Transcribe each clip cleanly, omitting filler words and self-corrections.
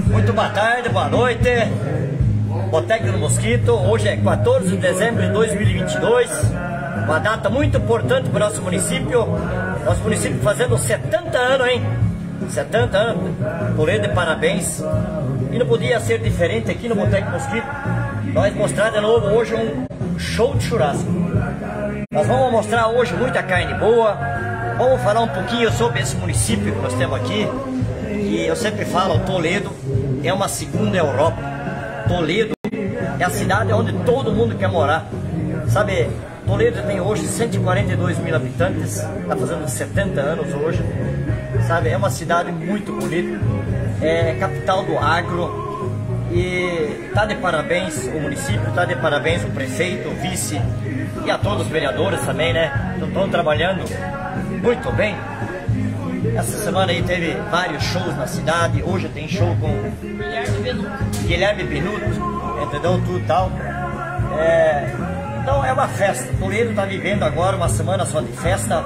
Muito boa tarde, boa noite. Boteco do Mosquito. Hoje é 14 de dezembro de 2022. Uma data muito importante para o nosso município. Nosso município fazendo 70 anos, hein? 70 anos. Toledo, de parabéns. E não podia ser diferente aqui no Boteco do Mosquito. Nós mostrar de novo hoje um show de churrasco. Nós vamos mostrar hoje muita carne boa. Vamos falar um pouquinho sobre esse município que nós temos aqui. E eu sempre falo, Toledo é uma segunda Europa. Toledo é a cidade onde todo mundo quer morar. Sabe, Toledo tem hoje 142 mil habitantes, está fazendo 70 anos hoje. Sabe, é uma cidade muito bonita, é capital do agro. E está de parabéns o município, está de parabéns o prefeito, o vice e a todos os vereadores também, né? Estão trabalhando muito bem. Essa semana aí teve vários shows na cidade. Hoje tem show com Guilherme Benuto, entendeu? Tudo tal. Então é uma festa. Toledo está vivendo agora uma semana só de festa.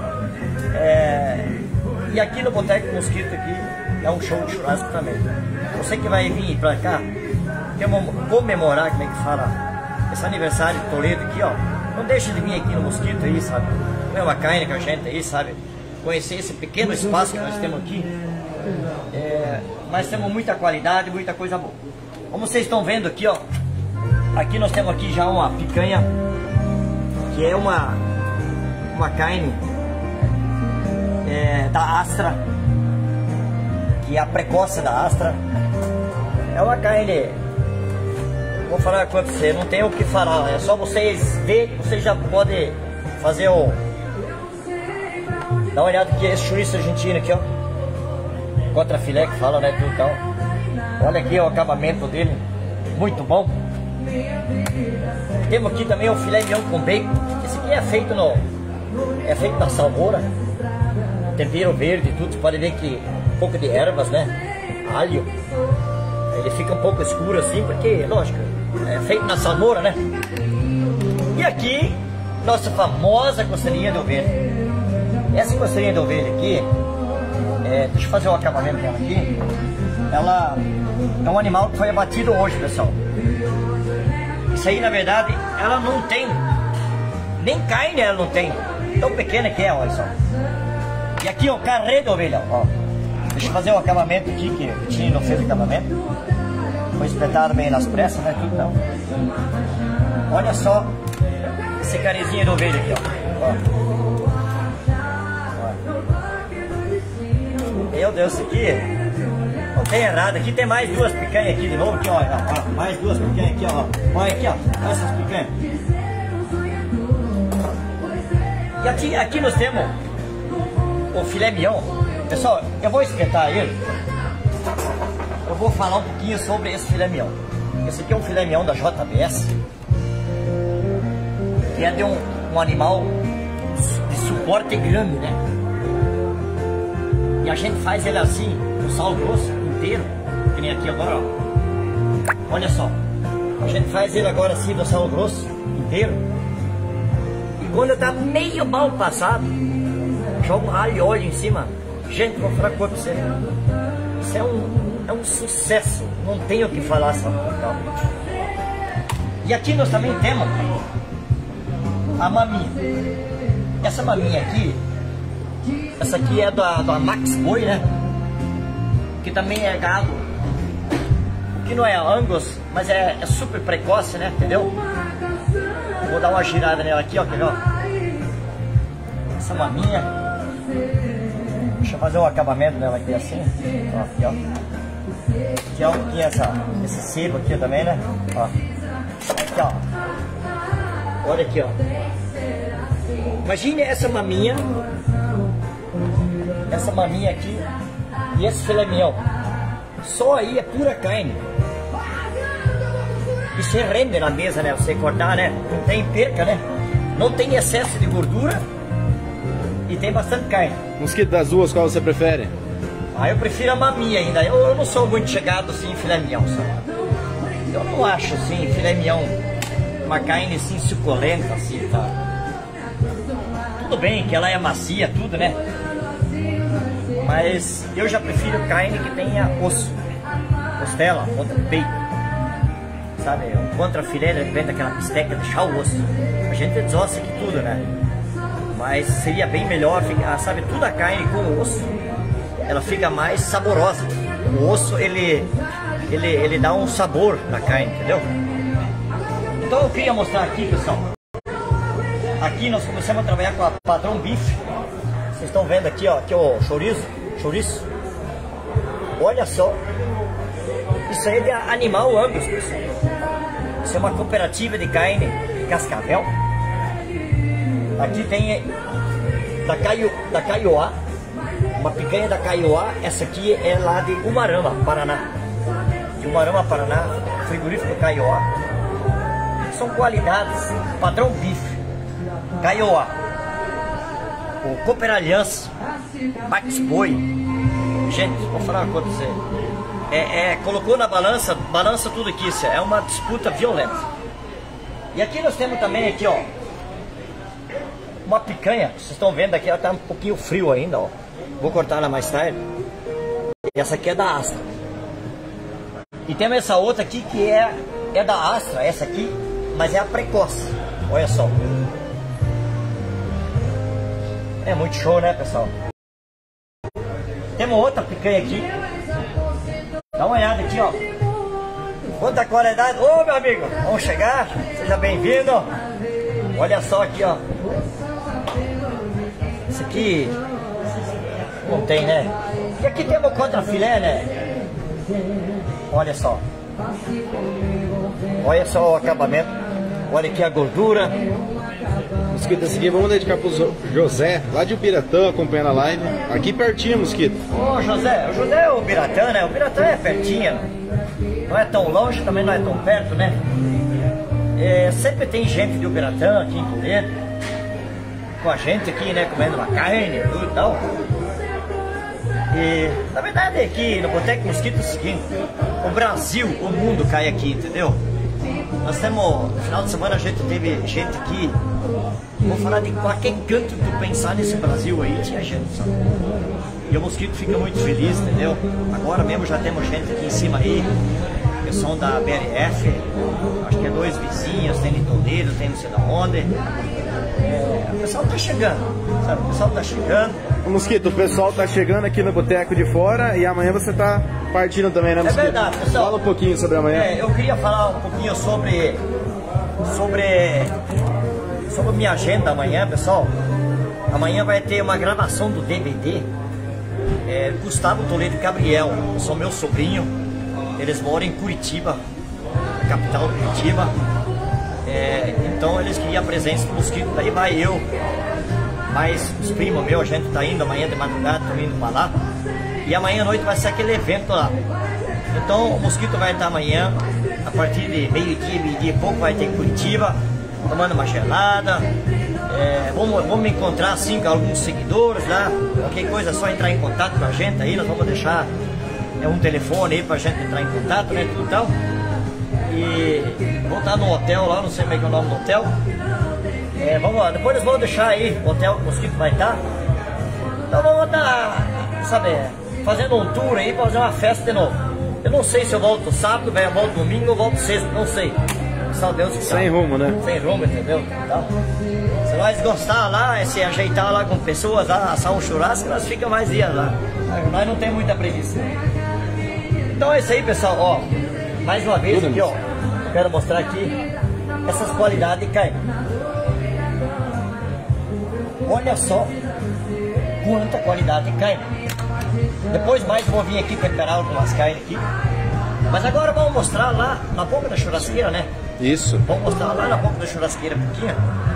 E aqui no Boteco Mosquito aqui é um show de churrasco também. Você que vai vir pra cá, quer comemorar, como é que fala, esse aniversário de Toledo aqui, ó. Não deixe de vir aqui no Mosquito aí, sabe? Comer uma carne com a gente aí, sabe? Conhecer esse pequeno espaço que nós temos aqui. Nós temos muita qualidade, muita coisa boa. Como vocês estão vendo aqui, ó. Aqui nós temos aqui já uma picanha, que é uma carne da Astra, que é a precoce da Astra. É uma carne, vou falar com você, não tem o que falar, é só vocês verem, vocês já podem fazer o... Dá uma olhada aqui, esse chouriço argentino aqui, ó. Contra filé que fala, né, tudo tal. Olha aqui o acabamento dele, muito bom. Temos aqui também o filé mignon com bacon. Esse aqui é feito na salmoura, tempero verde e tudo. Você pode ver que um pouco de ervas, né, alho. Ele fica um pouco escuro assim, porque, lógico, é feito na salmoura, né. E aqui, nossa famosa costelinha de ovelha. Essa costelinha de ovelha aqui, deixa eu fazer o acabamento dela aqui. Ela é um animal que foi abatido hoje, pessoal. Isso aí, na verdade, ela não tem, nem carne ela não tem. Tão pequena que é, olha só. E aqui, ó, carré de ovelha, ó. Deixa eu fazer o acabamento aqui, que o Tini não fez o acabamento. Foi espetado bem nas pressas, né, tudo não. Olha só esse carezinho de ovelha aqui, ó. Meu Deus, isso aqui não tem errado. Aqui tem mais duas picanhas aqui de novo. Aqui, ó, mais duas picanhas aqui, ó. Olha aqui, ó. Olha essas picanhas. E aqui nós temos o filé mignon. Pessoal, eu vou espetar ele. Eu vou falar um pouquinho sobre esse filé mignon. Esse aqui é um filé mignon da JBS, que é de um animal de suporte grande, né? E a gente faz ele assim, no sal grosso inteiro, que nem aqui agora, ó. Olha só, a gente faz ele agora assim, no sal grosso inteiro. E quando tá meio mal passado, joga um alho e óleo em cima. Gente, vou falar com você, isso é um sucesso, não tenho o que falar só. E aqui nós também temos a maminha. Essa maminha aqui, essa aqui é da Max Boi, né? Que também é gado, que não é Angus, mas é super precoce, né? Entendeu? Vou dar uma girada nela aqui, ó, quer ver, ó? Essa maminha. Deixa eu fazer um acabamento dela aqui assim. Ó, aqui, ó. Aqui é um pouquinho esse sebo aqui também, né? Ó. Aqui, ó. Olha aqui, ó. Imagine essa maminha. Essa maminha aqui e esse filé mignon. Só aí é pura carne. E se rende na mesa, né? Você cortar, né? Não tem perca, né? Não tem excesso de gordura e tem bastante carne. Mosquito, das duas, qual você prefere? Eu prefiro a maminha ainda. Eu não sou muito chegado assim em filé mignon, sabe? Eu não acho assim filé mignon uma carne assim suculenta assim, tá? Tudo bem que ela é macia, tudo, né? Mas eu já prefiro carne que tenha osso costela, contra o peito, sabe? Um contra filé, ele vem daquela bisteca, deixar o osso. A gente desossa aqui tudo, né? Mas seria bem melhor, sabe? Toda a carne com o osso, ela fica mais saborosa. O osso, ele dá um sabor na carne, entendeu? Então eu queria mostrar aqui, pessoal. Aqui nós começamos a trabalhar com a Padrão Bife. Vocês estão vendo aqui, ó, aqui o chouriço. Olha só. Isso aí é de animal Angus, pessoal. Isso é uma cooperativa de carne de Cascavel. Aqui tem da Kaiowá, uma picanha da Kaiowá. Essa aqui é lá de Umuarama, Paraná. De Umuarama, Paraná, frigorífico Kaiowá. São qualidades, Padrão Bife, Kaiowá, o Cooper Aliança, Max Boi. Gente, vou falar uma coisa pra você. Colocou na balança tudo aqui, isso é uma disputa violenta. E aqui nós temos também aqui, ó, uma picanha. Vocês estão vendo aqui, ela tá um pouquinho frio ainda, ó. Vou cortar ela mais tarde. E essa aqui é da Astra. E temos essa outra aqui que é da Astra, essa aqui, mas é a precoce. Olha só. É muito show, né, pessoal? Temos outra picanha aqui. Dá uma olhada aqui, ó. Quanta qualidade. Ô, meu amigo, vamos chegar. Seja bem-vindo. Olha só aqui, ó. Esse aqui não tem, né? E aqui temos contra filé, né? Olha só. Olha só o acabamento. Olha aqui a gordura. Mosquito, esse aqui vamos dedicar pro José, lá de Ubiratã, acompanhando a live. Aqui pertinho, Mosquito. Ô, José, o José é o Ubiratã, né? O Ubiratã é pertinho. Não é tão longe, também não é tão perto, né? Sempre tem gente de Ubiratã aqui em Toledo, com a gente aqui, né? Comendo uma carne, tudo e tal. E, na verdade, aqui no Boteco Mosquito é o seguinte: o Brasil, o mundo cai aqui, entendeu? Nós temos, no final de semana a gente teve gente aqui, vou falar de qualquer canto que tu pensar nesse Brasil aí, tinha gente, sabe? E o Mosquito fica muito feliz, entendeu? Agora mesmo já temos gente aqui em cima aí, que são da BRF, acho que é 2 vizinhos, tem em Toledo, tem não sei da onde. O pessoal tá chegando, sabe? O pessoal tá chegando. Mosquito, o pessoal tá chegando aqui no Boteco de Fora e amanhã você tá partindo também, né, Mosquito? É verdade, pessoal. Fala um pouquinho sobre amanhã. Eu queria falar um pouquinho sobre minha agenda amanhã, pessoal. Amanhã vai ter uma gravação do DVD. Gustavo Toledo e Gabriel são meu sobrinho. Eles moram em Curitiba, capital de Curitiba. Então eles queriam a presença do Mosquito. Daí vai eu, mais os primos meus, a gente tá indo amanhã de madrugada, estamos indo para lá. E amanhã à noite vai ser aquele evento lá. Então o Mosquito vai estar amanhã, a partir de meio-dia e pouco, vai ter em Curitiba, tomando uma gelada. Vamos me encontrar assim com alguns seguidores lá. Qualquer coisa é só entrar em contato com a gente aí. Nós vamos deixar um telefone aí pra gente entrar em contato, né, tudo tal. E vamos estar no hotel lá, não sei como é que é o nome do hotel. Depois eles vão deixar aí o hotel que o Mosquito vai estar. Então vamos estar, sabe, fazendo um tour aí pra fazer uma festa de novo. Eu não sei se eu volto sábado, eu volto domingo ou volto sexta, não sei. Só Deus que sabe. Sem rumo, né? Sem rumo, entendeu? Então, se nós gostar lá, se ajeitar lá com pessoas, lá, assar um churrasco, nós ficamos mais dias lá. Nós não tem muita preguiça. Então é isso aí, pessoal, ó. Mais uma vez aqui, ó. Eu quero mostrar aqui essas qualidades de carne. Olha só quanta qualidade de carne. Depois mais eu vou vir aqui temperar algumas carnes aqui. Mas agora vamos mostrar lá na boca da churrasqueira, né? Isso. Vamos mostrar lá na boca da churrasqueira um pouquinho.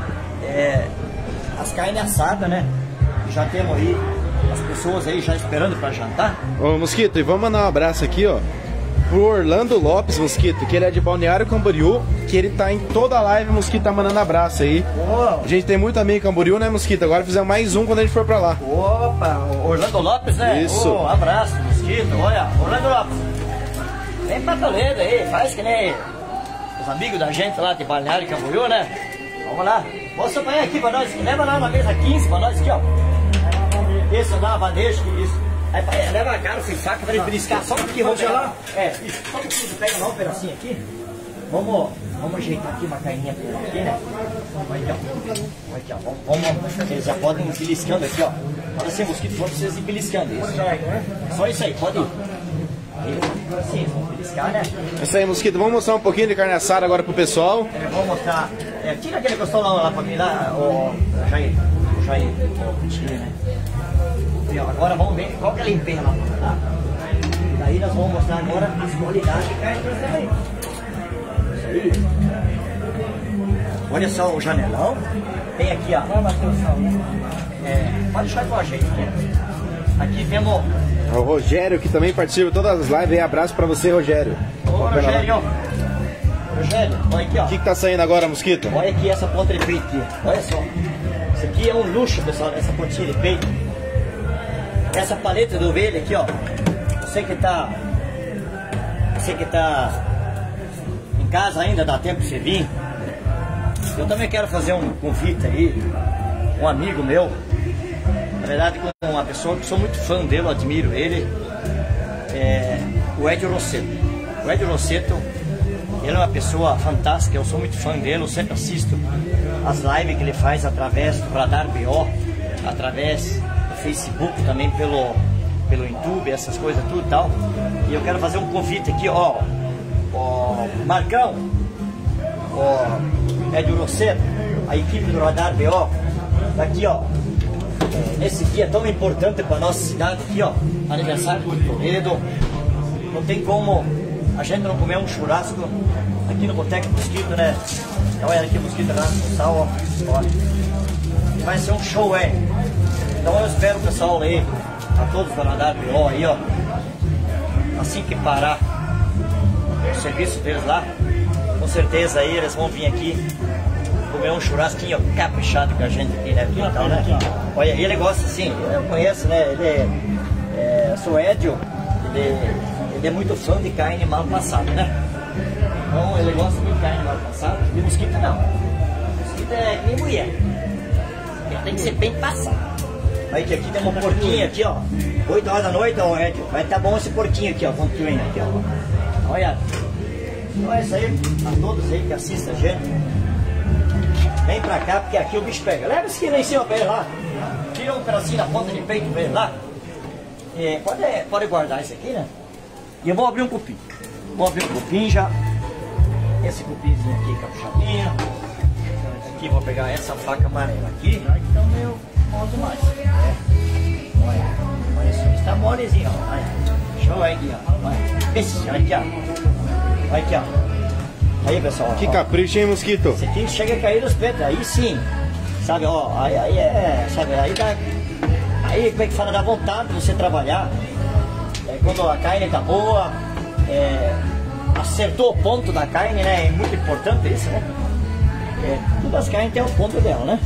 As carnes assadas, né? Já temos aí as pessoas aí já esperando para jantar. Ô, Mosquito, e vamos mandar um abraço aqui, ó, pro Orlando Lopes, Mosquito, que ele é de Balneário Camboriú, que ele tá em toda a live, Mosquito tá mandando abraço aí. A gente tem muito amigo em Camboriú, né, Mosquito? Agora fizemos mais um quando a gente for pra lá. Opa, Orlando Lopes, né? Isso. Abraço, Mosquito. Olha, Orlando Lopes. Vem pra Toledo aí, faz que nem os amigos da gente lá de Balneário Camboriú, né? Vamos lá. Mostra pra aqui pra nós, leva lá na mesa 15 pra nós aqui, ó. Esse lá, a bandeja, que isso. Aí, leva garfo e faca pra ele beliscar. Só um pouquinho, vamos lá. Isso, só um pouquinho, pega lá um pedacinho aqui. Vamos ajeitar aqui uma carninha aqui, né? Aqui, ó. Vamos, eles já podem ir beliscando aqui, ó. Olha assim, mosquito, vamos vocês ir beliscando isso. Só isso aí, pode ir. Assim, vamos beliscar, né? Isso aí, mosquito. Vamos mostrar um pouquinho de carne assada agora pro pessoal. Vamos mostrar. Tira aquele costolão lá pra mim, lá, o Jair, tira, né? E, ó, agora vamos ver qual que é a limpeza lá. Tá? E daí nós vamos mostrar agora as qualidades de carne também. Isso aí. Olha só o janelão. Tem aqui, ó. Pode deixar com a gente aqui. Aqui temos o Rogério, que também participa de todas as lives. Abraço pra você, Rogério. Ô, Rogério. Rogério, olha aqui, ó. O que tá saindo agora, mosquito? Olha aqui essa ponta de peito aqui. Olha só. Isso aqui é um luxo, pessoal, essa pontinha de peito. Essa paleta de ovelha aqui, ó. Você que tá em casa ainda, dá tempo de você vir. Eu também quero fazer um convite aí. Um amigo meu. Na verdade, com uma pessoa que sou muito fã dele, eu admiro ele. O Ed Rosseto. O Ed Rosseto, ele é uma pessoa fantástica, eu sou muito fã dele, eu sempre assisto as lives que ele faz através do Radar BO, através do Facebook, também pelo YouTube, essas coisas tudo e tal. E eu quero fazer um convite aqui, ó, Marcão, Ed Rosseto, a equipe do Radar BO, daqui, ó, nesse dia tão importante para nossa cidade aqui, ó, aniversário do Toledo. Não tem como a gente não comer um churrasco aqui no Boteco Mosquito, né? Olha aqui o Mosquito lá no sal, ó. Vai ser um show, Então eu espero o pessoal aí, a todos da Radar BO aí, ó. Assim que parar o serviço deles lá, com certeza aí eles vão vir aqui comer um churrasquinho caprichado com a gente aqui, né? Então, né? Olha, ele gosta assim, eu conheço, né? Eu sou Edio, ele é muito fã de carne mal passada, né? Então ele gosta muito de carne mal passada, e mosquito não. Mosquito é que nem mulher. Ele tem que ser bem passado. Aí que aqui tem uma porquinha aqui, ó. 8 horas da noite, ó, Edio. Vai tá bom esse porquinho aqui, ó, com twin aqui, ó. Olha. Então é isso aí, a todos aí que assistem a gente. Vem pra cá, porque aqui o bicho pega. Leva esse aqui lá em cima pra ele lá. Tira um pedacinho da ponta de peito pra ele lá. Pode guardar esse aqui, né? E eu vou abrir um cupim. Vou abrir um cupim já. Esse cupinzinho aqui, capuchadinho. Aqui vou pegar essa faca amarela aqui. Então meio modo mais. Olha isso, está molezinho, ó. Olha. Show aí aqui, ó. Olha. Esse, olha aqui, ó. Olha aqui, ó. Aí, pessoal. Que capricho, hein, mosquito? Esse aqui chega a cair nos pés, aí sim. Sabe, ó. Aí sabe, aí dá. Aí, como é que fala? Dá vontade de você trabalhar. Quando a carne tá boa, acertou o ponto da carne, né? É muito importante isso, né? Todas as carnes têm o ponto dela, né?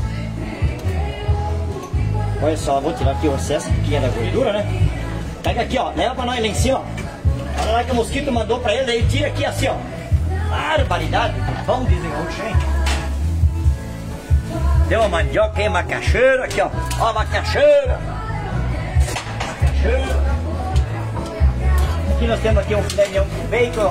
Olha só, vou tirar aqui o excesso que é da gordura, né? Pega aqui, ó, leva pra nós lá em cima, ó. Olha lá que o mosquito mandou pra ele, aí tira aqui assim, ó. Barbaridade, vamos dizer hoje, hein? Deu uma mandioca aí, macaxeira, aqui, ó. Ó, macaxeira. Aqui nós temos aqui um filé mignon com bacon,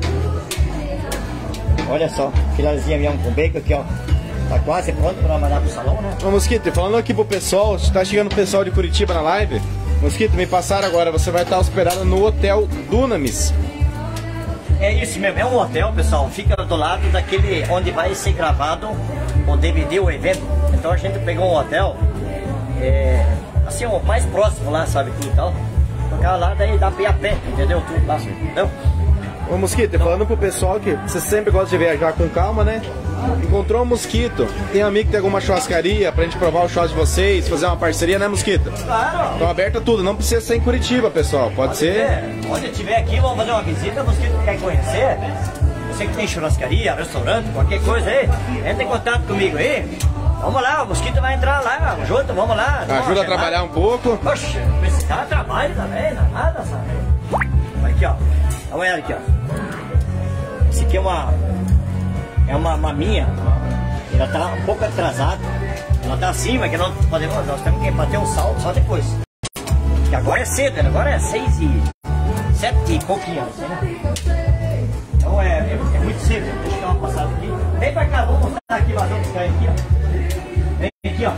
ó. Olha só, filézinho mignon com bacon aqui, ó. Tá quase pronto para mandar pro salão, né? Ô, Mosquito, falando aqui pro pessoal, tá chegando o pessoal de Curitiba na live. Mosquito, me passaram agora, você vai estar hospedado no Hotel Dunamis. É isso mesmo, é um hotel, pessoal, fica do lado daquele onde vai ser gravado o DVD, o evento. Então a gente pegou um hotel, assim, o mais próximo lá, sabe, tudo e tal. Ficar lá, daí dá pra ir a pé, entendeu? Tudo lá, entendeu? Ô, Mosquito, falando pro pessoal que você sempre gosta de viajar com calma, né? Encontrou um Mosquito, tem amigo que tem alguma churrascaria pra gente provar o churrasco de vocês, fazer uma parceria, né, Mosquito? Claro! Então aberto tudo, não precisa ser em Curitiba, pessoal, pode ser? Onde estiver aqui, vamos fazer uma visita, Mosquito quer conhecer. Você que tem churrascaria, restaurante, qualquer coisa aí, entra em contato comigo aí. Vamos lá, o Mosquito vai entrar lá, junto, vamos lá. Ajuda a trabalhar um pouco. Poxa, esse cara trabalha também, não é nada, sabe? Aqui, ó. Olha aqui, ó. Esse aqui é uma maminha. Ela tá um pouco atrasada. Ela tá acima, que nós temos que bater um salto só depois. E agora é cedo, né? Agora é 6 e 7 e pouquinho, assim, né? Então é muito cedo. Deixa eu dar uma passada aqui. Vem pra cá, vamos mostrar aqui mais outros cães aqui, ó. Vem aqui, ó.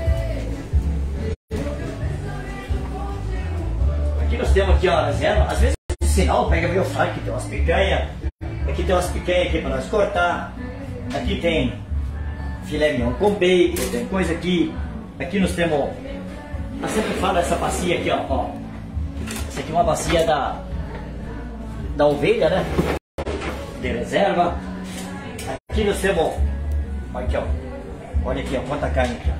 Aqui nós temos aqui, ó, a reserva. Às vezes o sinal pega meio fraco. Aqui tem umas picanhas. Aqui tem umas picanhas aqui pra nós cortar. Aqui tem filé mignon com bacon, tem coisa aqui. Aqui nós temos. Eu sempre falo essa bacia aqui, ó. Essa aqui é uma bacia da ovelha, né? De reserva. Aqui nós temos. Olha aqui, ó. Olha aqui, ó. Quanta carne aqui,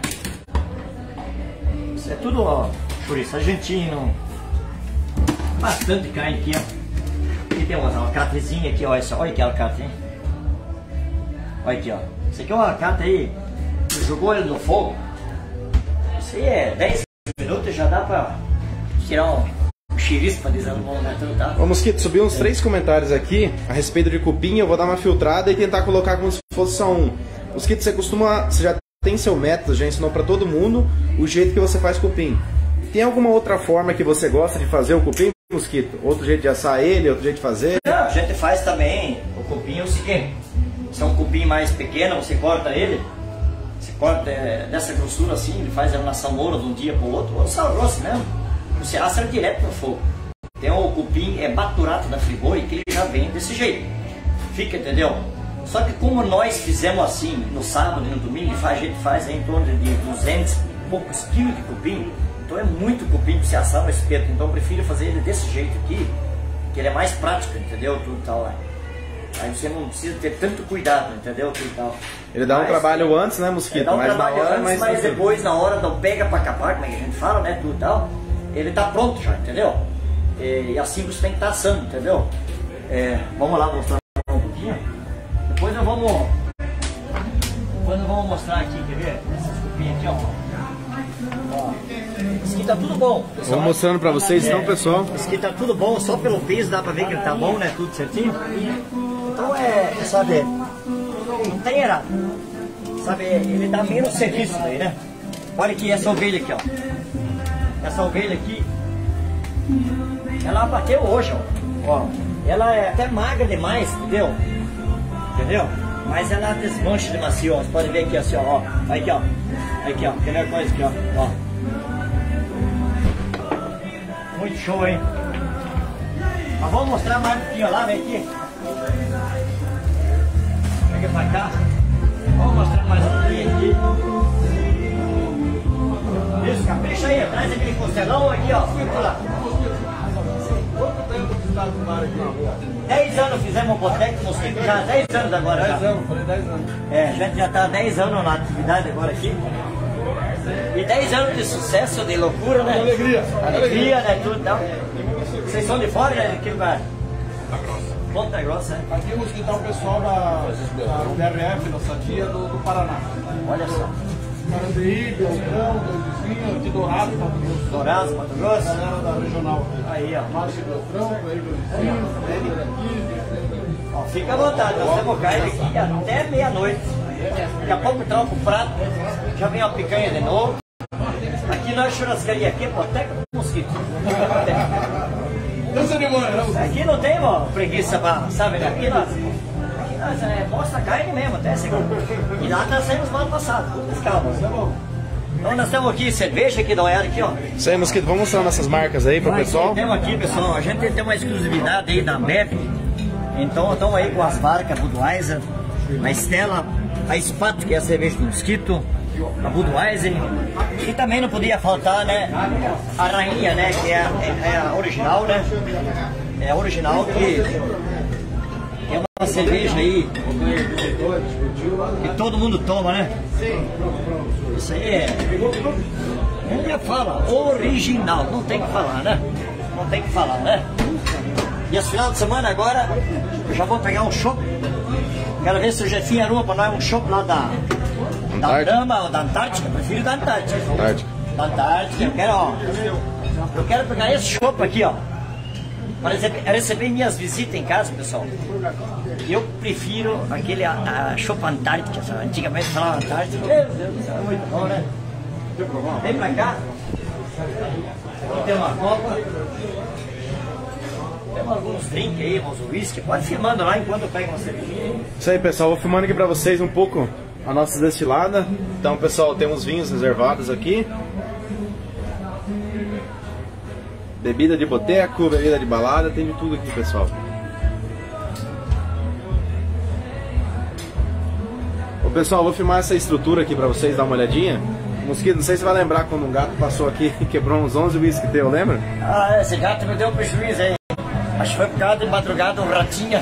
ó. Isso é tudo, ó. Chouriço argentino. Bastante carne aqui, ó. Aqui tem uma alcatezinha aqui, ó. Olha que alcate, hein? Olha aqui, ó. Esse aqui é um alcate aí. Jogou ele no fogo. Isso aí é 10 minutos e já dá pra tirar um xerife pra dizer no momento, tá? Ô Mosquito, subiu uns 3 comentários aqui a respeito de cupim. Eu vou dar uma filtrada e tentar colocar como se fosse só um. Mosquito, você já tem seu método, já ensinou pra todo mundo o jeito que você faz cupim. Tem alguma outra forma que você gosta de fazer o cupim, Mosquito? Outro jeito de assar ele, outro jeito de fazer? Não, a gente faz também o cupim é o seguinte. Se é um cupim mais pequeno, você corta ele. Você corta dessa grossura assim, ele faz ele na salmoura de um dia para o outro, ou sal grosso mesmo. Você assa ele direto no fogo. Tem o cupim baturato da Friboi, que ele já vem desse jeito. Fica, entendeu? Só que como nós fizemos assim, no sábado e no domingo, a gente faz em torno de 200 e poucos quilos de cupim. Então é muito cupim para você assar no espeto. Então eu prefiro fazer ele desse jeito aqui, que ele é mais prático, entendeu? Tudo tal, né? Aí você não precisa ter tanto cuidado, entendeu? Tudo tal. Ele dá um trabalho antes, né, Mosquito? Dá um trabalho antes, mas depois, na hora do pega pra capar, como é que a gente fala, né? Tudo tal, ele tá pronto já, entendeu? E assim você tem que estar assando, entendeu? Vamos lá mostrar um pouquinho. Depois nós vamos mostrar aqui, quer ver? Essas cupinhas aqui, ó. Isso aqui tá tudo bom, pessoal. Vou mostrando pra vocês então, pessoal. Isso aqui tá tudo bom, só pelo peso dá pra ver que ele tá bom, né? Tudo certinho. Então sabe, não tem errado. Sabe, ele dá menos serviço daí, né? Olha aqui essa ovelha aqui, ó. Essa ovelha aqui, ela bateu hoje, ó. Ela é até magra demais, entendeu? Entendeu? Mas ela desmancha de macio, ó. Você pode ver aqui assim, ó. Olha aqui, ó. Aqui, ó. Quer ver coisa aqui, ó. Muito show, hein? Mas vamos mostrar mais um pouquinho lá, vem aqui. Chega pra cá. Vamos mostrar mais um pouquinho aqui. Isso, capricha aí, traz aquele costelão aqui, ó. Fica lá. 10 anos fizemos um boteco Mosquito, já 10 anos agora. 10 anos, falei 10 anos. A gente já tá 10 anos na atividade agora aqui. E 10 anos de sucesso, de loucura, né? Alegria, né? Tudo e tal. Vocês são de fora, né? De que lugar? Ponta Grossa, né? Aqui no hospital pessoal da DRF, da Sadia do Paraná. Olha só. Carandií, Beltrão, Doidezinho, de Dourados, Mato Grosso. Dourados, Mato Grosso. Galera da regional. Aí, ó. Márcio Beltrão, Doidezinho, Ó, fica à vontade, nós temos carne aqui até meia-noite. Daqui a pouco troca o prato, já vem uma picanha de novo. Aqui nós churrascaria aqui, boteca do Mosquito. Aqui não tem preguiça pra, sabe, né? Aqui nós mostra carne mesmo, até segunda. E lá nós saímos no ano passado, tudo calma. Então nós temos aqui cerveja aqui da olhada aqui, ó. Isso aí, Mosquito, vamos mostrar nossas marcas aí pro pessoal. Temos aqui, pessoal, a gente tem uma exclusividade aí da Ambev. Então estamos aí com as marcas Budweiser, a Stella, a Spat, que é a cerveja do Mosquito, a Budweiser. E também não podia faltar, né, a Rainha, né, que é a original, né. É a original que é uma cerveja aí que todo mundo toma, né? Isso aí não fala original, não tem que falar, né? Não tem que falar, né? E esse final de semana agora eu já vou pegar um chopp. Quero ver se o Jefinho arruma pra nós um chopp lá da Brahma ou da Antártica. Prefiro da Antártica. Da Antártica. Eu quero pegar esse chopp aqui, ó, para receber minhas visitas em casa, pessoal. Eu prefiro aquele chopp Antártica. Antigamente falava Antártica. Meu Deus do céu, é muito bom, né? Vem pra cá. Aqui tem uma copa. Tem alguns drinks aí, uns whisky. Pode filmando lá enquanto eu pego uma cervejinha. Isso aí, pessoal. Vou filmando aqui pra vocês um pouco a nossa destilada. Então, pessoal, tem uns vinhos reservados aqui. Bebida de boteco, bebida de balada, tem de tudo aqui, pessoal. Ô, pessoal, vou filmar essa estrutura aqui pra vocês dar uma olhadinha. Mosquito, não sei se você vai lembrar quando um gato passou aqui e quebrou uns 11 whisky teu, lembra? Ah, esse gato me deu um prejuízo aí. Acho que foi por causa de madrugada um ratinho.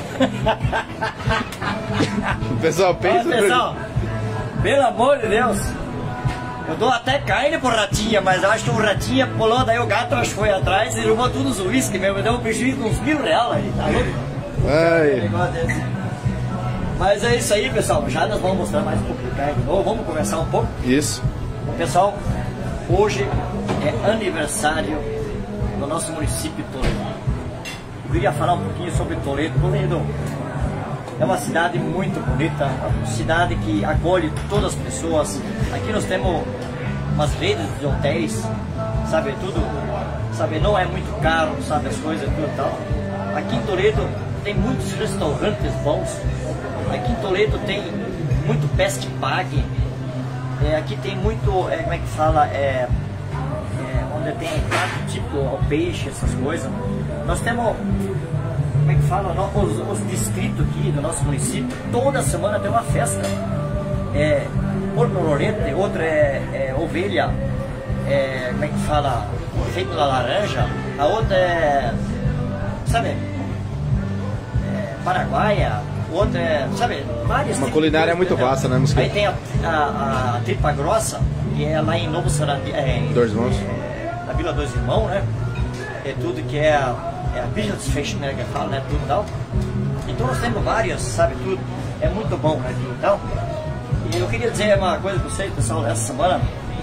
Pessoal, pensa... Olha, pessoal, pelo amor de Deus. Eu dou até carne pro ratinha, mas acho que o ratinha pulou, daí o gato acho que foi atrás e roubou tudo os uísque mesmo. Me deu um prejuízo de uns R$1.000 aí, tá louco? Ai. Mas é isso aí, pessoal. Já nós vamos mostrar mais um pouco de carne de novo. Vamos conversar um pouco. Isso. Pessoal, hoje é aniversário do nosso município de Toledo. Eu queria falar um pouquinho sobre Toledo. Toledo é uma cidade muito bonita, uma cidade que acolhe todas as pessoas. Aqui nós temos umas redes de hotéis, sabe, tudo, sabe, não é muito caro, sabe, as coisas tudo e tal. Aqui em Toledo tem muitos restaurantes bons. Aqui em Toledo tem muito pesque pague. Aqui tem muito, como é que fala, onde tem tipo o peixe, essas coisas. Nós temos, como é que fala, os distritos aqui do nosso município, toda semana tem uma festa. Porco Lorete, outra é ovelha, como é que fala, feito da laranja, a outra é, sabe, paraguaia, outra é, sabe, várias. Uma culinária muito vasta, né, Mosquito? Aí tem a tripa grossa, que é lá em Novo Sarandi, Dois Irmãos. Na Vila Dois Irmãos, né? É tudo que é a business fish, né, que fala, né, tudo e tal. Então nós temos várias, sabe, tudo. É muito bom, né, tudo e tal. E eu queria dizer uma coisa pra vocês, pessoal, essa semana,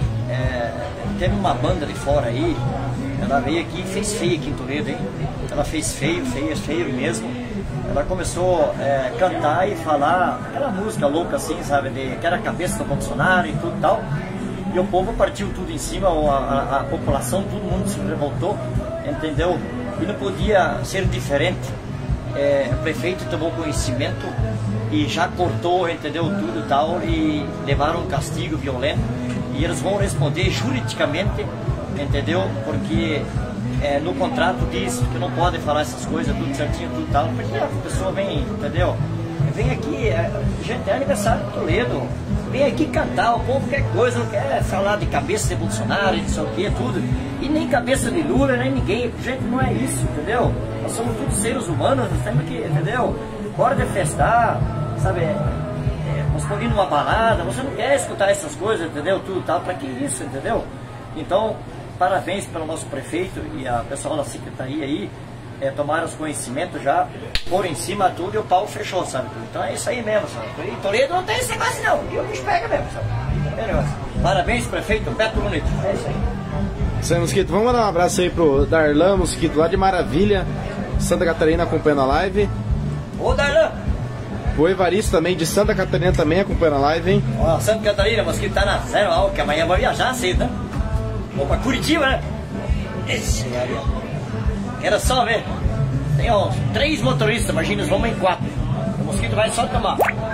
teve uma banda de fora aí, ela veio aqui e fez feio aqui em Toledo, hein? Ela fez feio mesmo. Ela começou a cantar e falar aquela música louca assim, sabe, que era a cabeça do Bolsonaro e tudo e tal. E o povo partiu tudo em cima, a população, todo mundo se revoltou, entendeu? E não podia ser diferente. O prefeito tomou conhecimento e já cortou, entendeu, tudo e tal, e levaram um castigo violento. E eles vão responder juridicamente, entendeu? Porque no contrato diz que não pode falar essas coisas, tudo certinho, tudo tal, porque a pessoa vem, entendeu? Vem aqui, gente, é aniversário de Toledo, vem aqui cantar, o povo quer coisa, não quer falar de cabeça de Bolsonaro, e não sei o que, tudo, e nem cabeça de Lula, nem ninguém, gente, não é isso, entendeu? Nós somos todos seres humanos, nós temos que, entendeu? Hora de festar, sabe, nós podemos ir numa balada, você não quer escutar essas coisas, entendeu? Tudo tal, pra que isso, entendeu? Então, parabéns pelo nosso prefeito e a pessoal da secretaria aí, tomaram os conhecimentos já, por em cima tudo e o pau fechou, sabe? Então é isso aí mesmo, sabe? E Toledo não tem esse negócio não, e o bicho pega mesmo, sabe? Parabéns, prefeito Beto Bonito, é isso aí. Isso aí, Mosquito. Vamos mandar um abraço aí pro Darlan, Mosquito, lá de Maravilha, Santa Catarina, acompanhando a live. Ô, Darlan! O Evaristo também, de Santa Catarina, também acompanhando a live, hein? Ó, Santa Catarina, Mosquito tá na zero álcool, que amanhã vai viajar cedo, né? Vou pra Curitiba, né? Esse aí, ó. Era só ver. Tem uns 3 motoristas, imagina, vamos em 4. O Mosquito vai só tomar.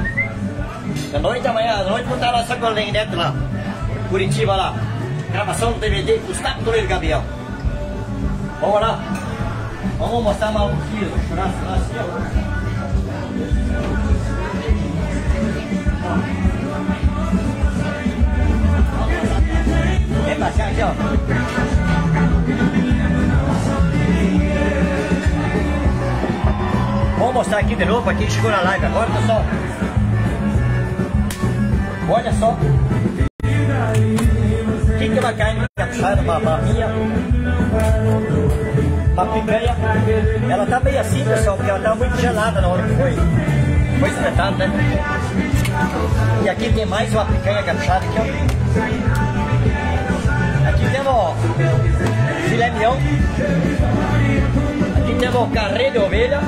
Da noite amanhã, à noite vou estar lá só com o Neto lá. Curitiba lá. Gravação do DVD Gustavo Toledo Gabriel. Vamos lá. Vamos mostrar mais um pouquinho do churrasco lá assim, ó. Vem pra cá aqui, ó. Vamos mostrar aqui de novo pra quem chegou na live agora, pessoal. Olha só. Aqui tem uma carne caprichada, uma maminha, uma picanha. Ela tá meio assim, pessoal, porque ela tá muito gelada na hora que foi espetada, né? E aqui tem mais uma picanha caprichada aqui, ó. Aqui temos, ó, filé mignon. Aqui temos carré de ovelha.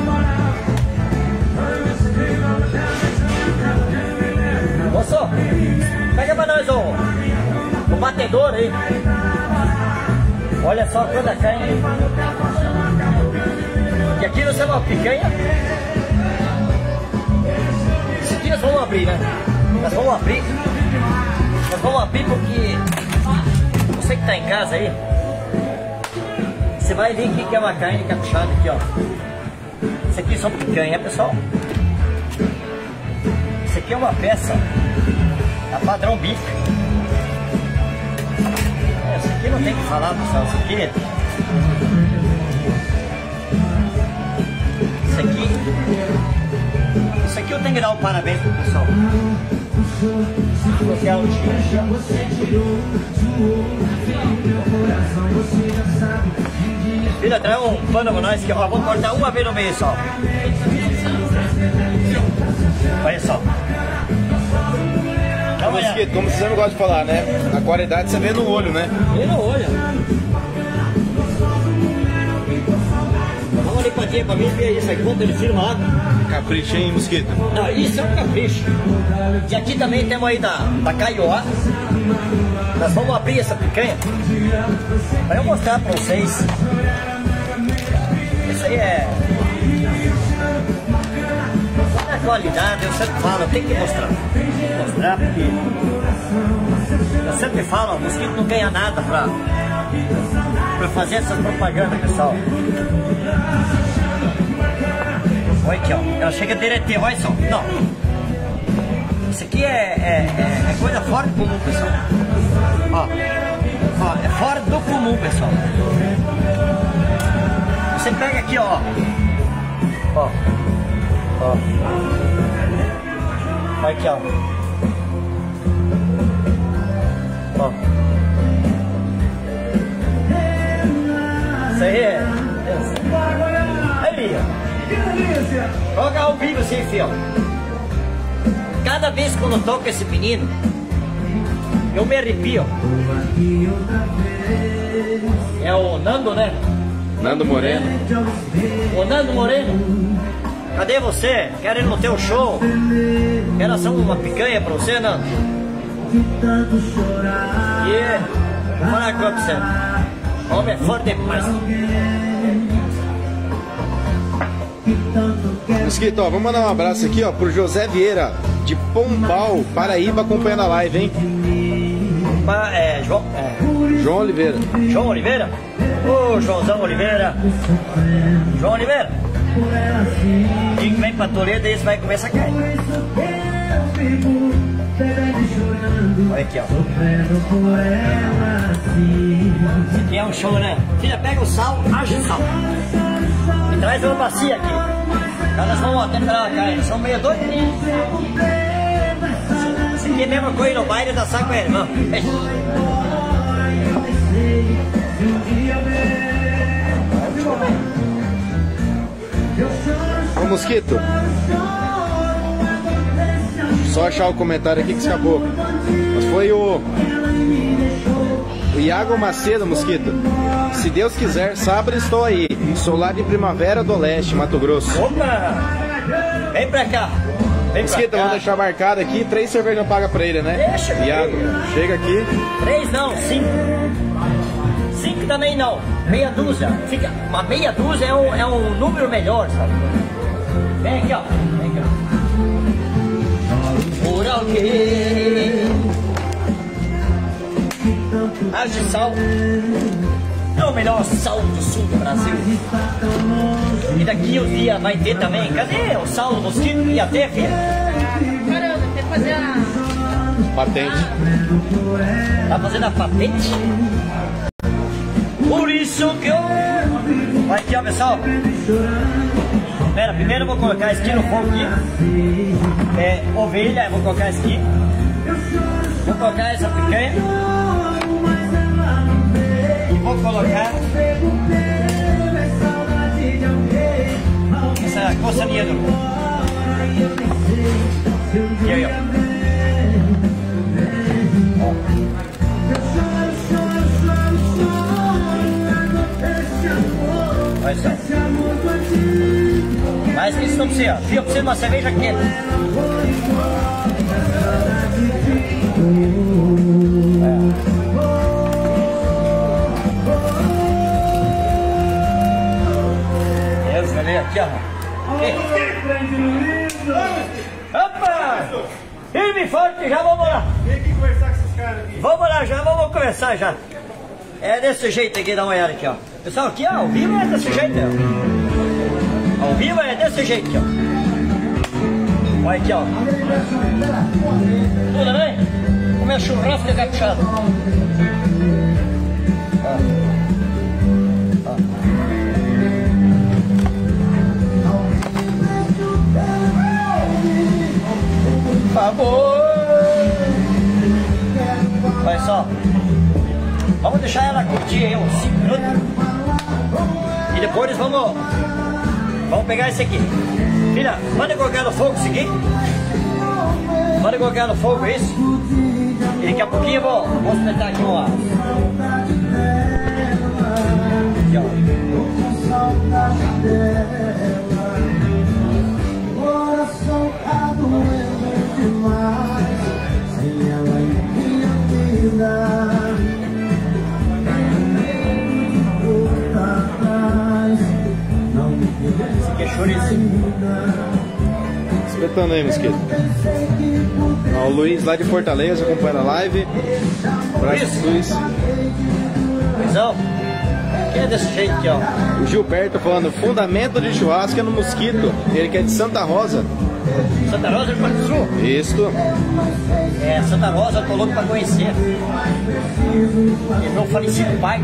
Moço, pega pra nós o batedor aí. Olha só quanta carne. E aqui nós temos uma picanha. Esse aqui nós vamos abrir, né? Nós vamos abrir porque você que tá em casa aí, você vai ver que é uma carne caprichada aqui, ó. Isso aqui são picanha, pessoal. Isso aqui é uma peça da padrão bife. Isso aqui não tem que falar, pessoal. Isso aqui eu tenho que dar um parabéns pro pessoal. Porque é um dia. Filha, traz um pano pra nós aqui, ó. Vamos cortar uma vez no meio só. Olha só. Mosquito, como você sempre gosta de falar, né? A qualidade você vê no olho, né? Vê no olho. Vamos ali pra mim ver isso aí, quanto ele firma lá. Capricho, hein, Mosquito? Não, isso é um capricho. E aqui também temos aí da Caioá. Nós vamos abrir essa picanha para eu mostrar para vocês. Isso aí é a qualidade, eu sempre falo, tem que mostrar. Mostrar porque eu sempre falo, o Mosquito não ganha nada para fazer essas propagandas, pessoal. Olha aqui, ó. Ela chega a derreter, olha só. Não. Isso aqui é coisa fora do comum, pessoal. Ó, é fora do comum, pessoal. Você pega aqui, ó. Ó. Olha aqui, ó. Ó. Isso aí é. Aí, ó. Coloca ao vivo assim, filho. Cada vez que eu toco esse menino, eu me arrepio. É o Nando, né? Nando Moreno. Ô Nando Moreno, cadê você? Quero ir no teu show. Quero assar uma picanha pra você, Nando. E vou falar com você. O homem é forte demais. Mosquito, ó, vamos mandar um abraço aqui, ó, pro José Vieira, de Pombal, Paraíba, acompanhando a live, hein? João Oliveira. João Oliveira? Ô, Joãozão Oliveira. João Oliveira. Quem vem pra Toledo, esse vai comer essa carne. Olha aqui, ó. Esse aqui é um show, né? Filha, pega o sal, acha o sal. E traz uma bacia aqui. Elas vão temperar a carne, são meio doidinhos. Isso aqui é a mesma coisa no baile da saco, irmão. Ô, Mosquito, só achar o comentário aqui que escapou. Mas foi o Iago Macedo, Mosquito. Se Deus quiser, sábado estou aí. Sou lá de Primavera do Leste, Mato Grosso. Opa! Vem pra cá. Vem Mosquito, pra cá. vamos deixar marcado aqui. 3 cervejas não paga pra ele, né? Deixa, Iago, chega aqui. 3 não, 5. 5 também não. Meia dúzia. Uma meia dúzia é um número melhor, sabe? Vem aqui, ó. Vem aqui, ó. Por alguém. Haja sal. É o melhor sal do sul do Brasil. E daqui uns dias vai ter também. Cadê o sal do Mosquito? Ia ter, filha? Caramba, tem que fazer a Patente. Tá fazendo a patente? Por isso que eu... Vai aqui, ó, pessoal. Pera, primeiro eu vou colocar isso aqui no fogo aqui. É ovelha, eu vou colocar isso aqui. Vou colocar essa picanha. E vou colocar essa coçaninha do... E aí, ó. Olha só. Mais que isso não precisa. Fio, precisa de uma cerveja quente. veio aqui, ó. Opa! Firme e forte, já vamos lá. Vem aqui conversar com esses caras aqui. Vamos lá, já vamos conversar já. É desse jeito aqui, dá uma olhada aqui, ó. Pessoal, aqui, ó, ao vivo é desse jeito, ó. Ao vivo é desse jeito, ó. Olha aqui, ó. Tudo bem? Como é churrasco de gapuchado. Por favor. Olha só. Vamos deixar ela curtir aí uns 5 minutos. E depois vamos pegar esse aqui. Filha, manda colocar no fogo isso aqui. Manda colocar no fogo isso. E daqui a pouquinho eu vou espetar aqui uma. Aqui, ó. Esse aqui é chouriço. Espetando aí, Mosquito. Ó, o Luiz lá de Fortaleza acompanha a live. Abraço, Luiz. Luizão, que é desse jeito aqui, ó. O Gilberto falando, fundamento de churrasco é no Mosquito. Ele que é de Santa Rosa. Santa Rosa do Parque Sul? Isso. É, Santa Rosa, eu tô louco pra conhecer. E meu falecido pai.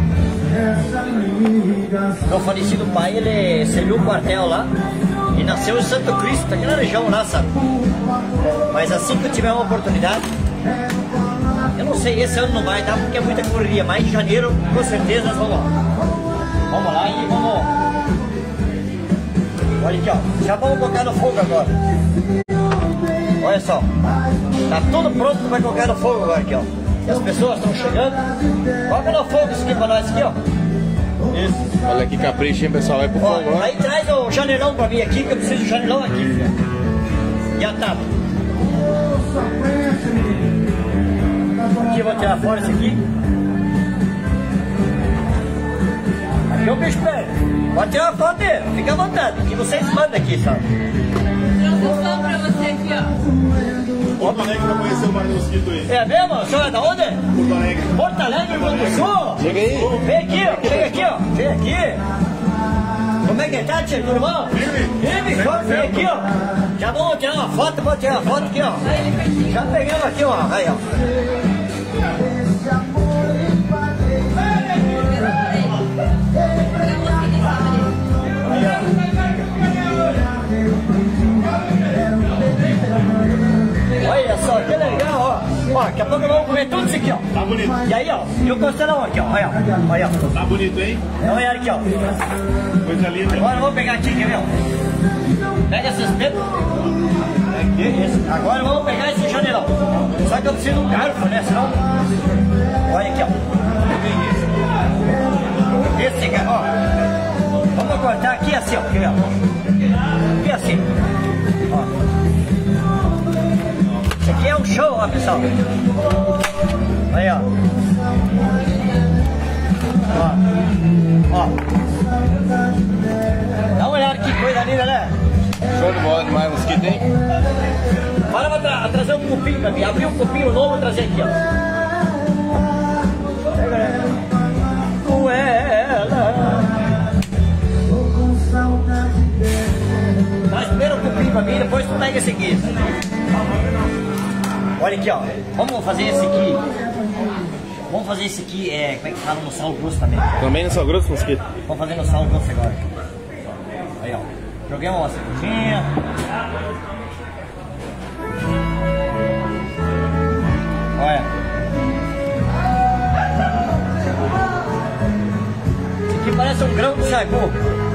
Meu falecido pai, ele serviu o quartel lá. E nasceu em Santo Cristo, aqui na região lá, sabe? Mas assim que eu tiver uma oportunidade, eu não sei, esse ano não vai dar porque é muita correria, mas em janeiro com certeza nós vamos lá e vamos. Olha aqui, ó, já vamos colocar no fogo agora. Olha só, tá tudo pronto para colocar no fogo agora aqui, ó. E as pessoas estão chegando. Coloca no fogo isso aqui pra nós aqui, ó. Isso. Olha que capricho, hein, pessoal? Vai pro fogo, ó. Aí traz o janelão pra mim aqui, que eu preciso do janelão aqui, filho. E a tábua. Aqui eu vou tirar fora esse aqui. Aqui o bicho pega. Pode tirar uma foto dele, fica à vontade, que vocês mandam aqui, sabe? Trouxe som pra você aqui, ó. Porto Alegre pra conhecer o Bar do Mosquito aí. É mesmo? O senhor é da onde? Porto Alegre. Porto Alegre, Rio Grande do Sul? Chega aí. Vem aqui, ó. Chega aqui, ó. Vem aqui. Como é que tá, tia, tudo bom? Firme, forte, vem aqui, ó. Já vamos tirar uma foto, vamos tirar uma foto aqui, ó. Já pegamos aqui, ó. Aí, ó. Olha só, que legal, ó. Ó, daqui a pouco vamos comer tudo isso aqui, ó. Tá bonito. E aí, ó, e o costelão aqui, ó. Olha, ó. Olha, ó. Tá bonito, hein? Dá uma olhada aqui, ó. Coisa linda. Agora vamos pegar aqui, quer ver, ó. Pega esse espeto. Aqui, esse. Agora vamos pegar esse janelão. Só que eu preciso de um garfo, né? Senão. Olha aqui, ó. Esse aqui, ó. Vamos cortar aqui assim, ó. Quer ver, ó. Aqui assim. Ó. Esse aqui é um show, ó, pessoal. Aí, ó. Ó. Dá uma olhada que coisa linda, né? Show de bola demais, Mosquito, hein? Para pra trazer um cupim pra mim. Abrir um cupinho novo e trazer aqui, ó. Pega, com ela. Traz primeiro o cupim pra mim, depois tu pega esse aqui. Olha aqui, ó. Vamos fazer esse aqui. Vamos fazer esse aqui, como é que fala, no sal grosso também. Também no sal grosso, Mosquito? Vamos fazer no sal grosso agora. Aí, ó. Joguei uma cervejinha. Olha. Isso aqui parece um grão de sagu.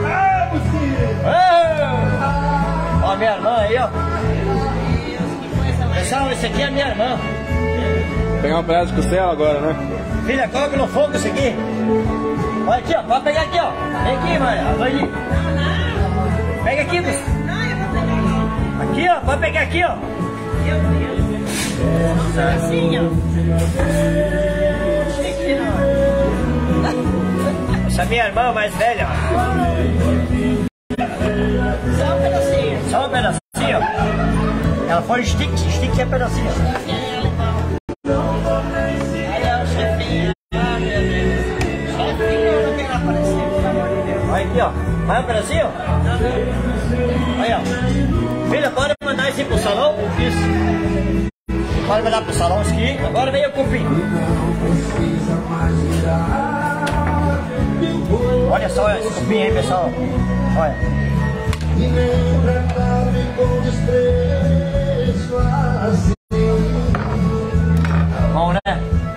Ó, minha irmã aí, ó. Pessoal, esse aqui é a minha irmã. Vou pegar um pedaço de costela agora, né? Filha, coloca no fogo isso aqui. Olha aqui, ó. Pode pegar aqui, ó. Vem aqui, Maria. Vai ali. Pega aqui, Gus. Aqui, ó. Pode pegar aqui, ó. Assim, ó. Essa é minha irmã mais velha. Só um pedacinho. Ela foi stick é pedacinho. Olha aqui, ó. Vai um pedacinho? Aí, ó. Filha, pode mandar isso pro salão? Isso. Pode mandar pro salão aqui. Agora vem o cupim. Olha só esse cupim aí, pessoal. Olha. Bom, né?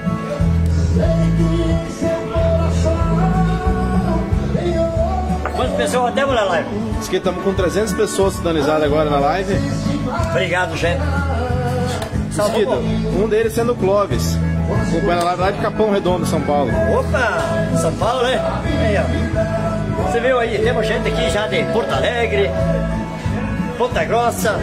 Quantas pessoas temos na live? Diz que estamos com 300 pessoas sintonizadas agora na live. Obrigado, gente. Mosquito, um deles sendo o Clóvis. Acompanhando a live lá de Capão Redondo, São Paulo. Opa! São Paulo, né? Aí, ó. Você viu aí, temos gente aqui já de Porto Alegre, Ponta Grossa,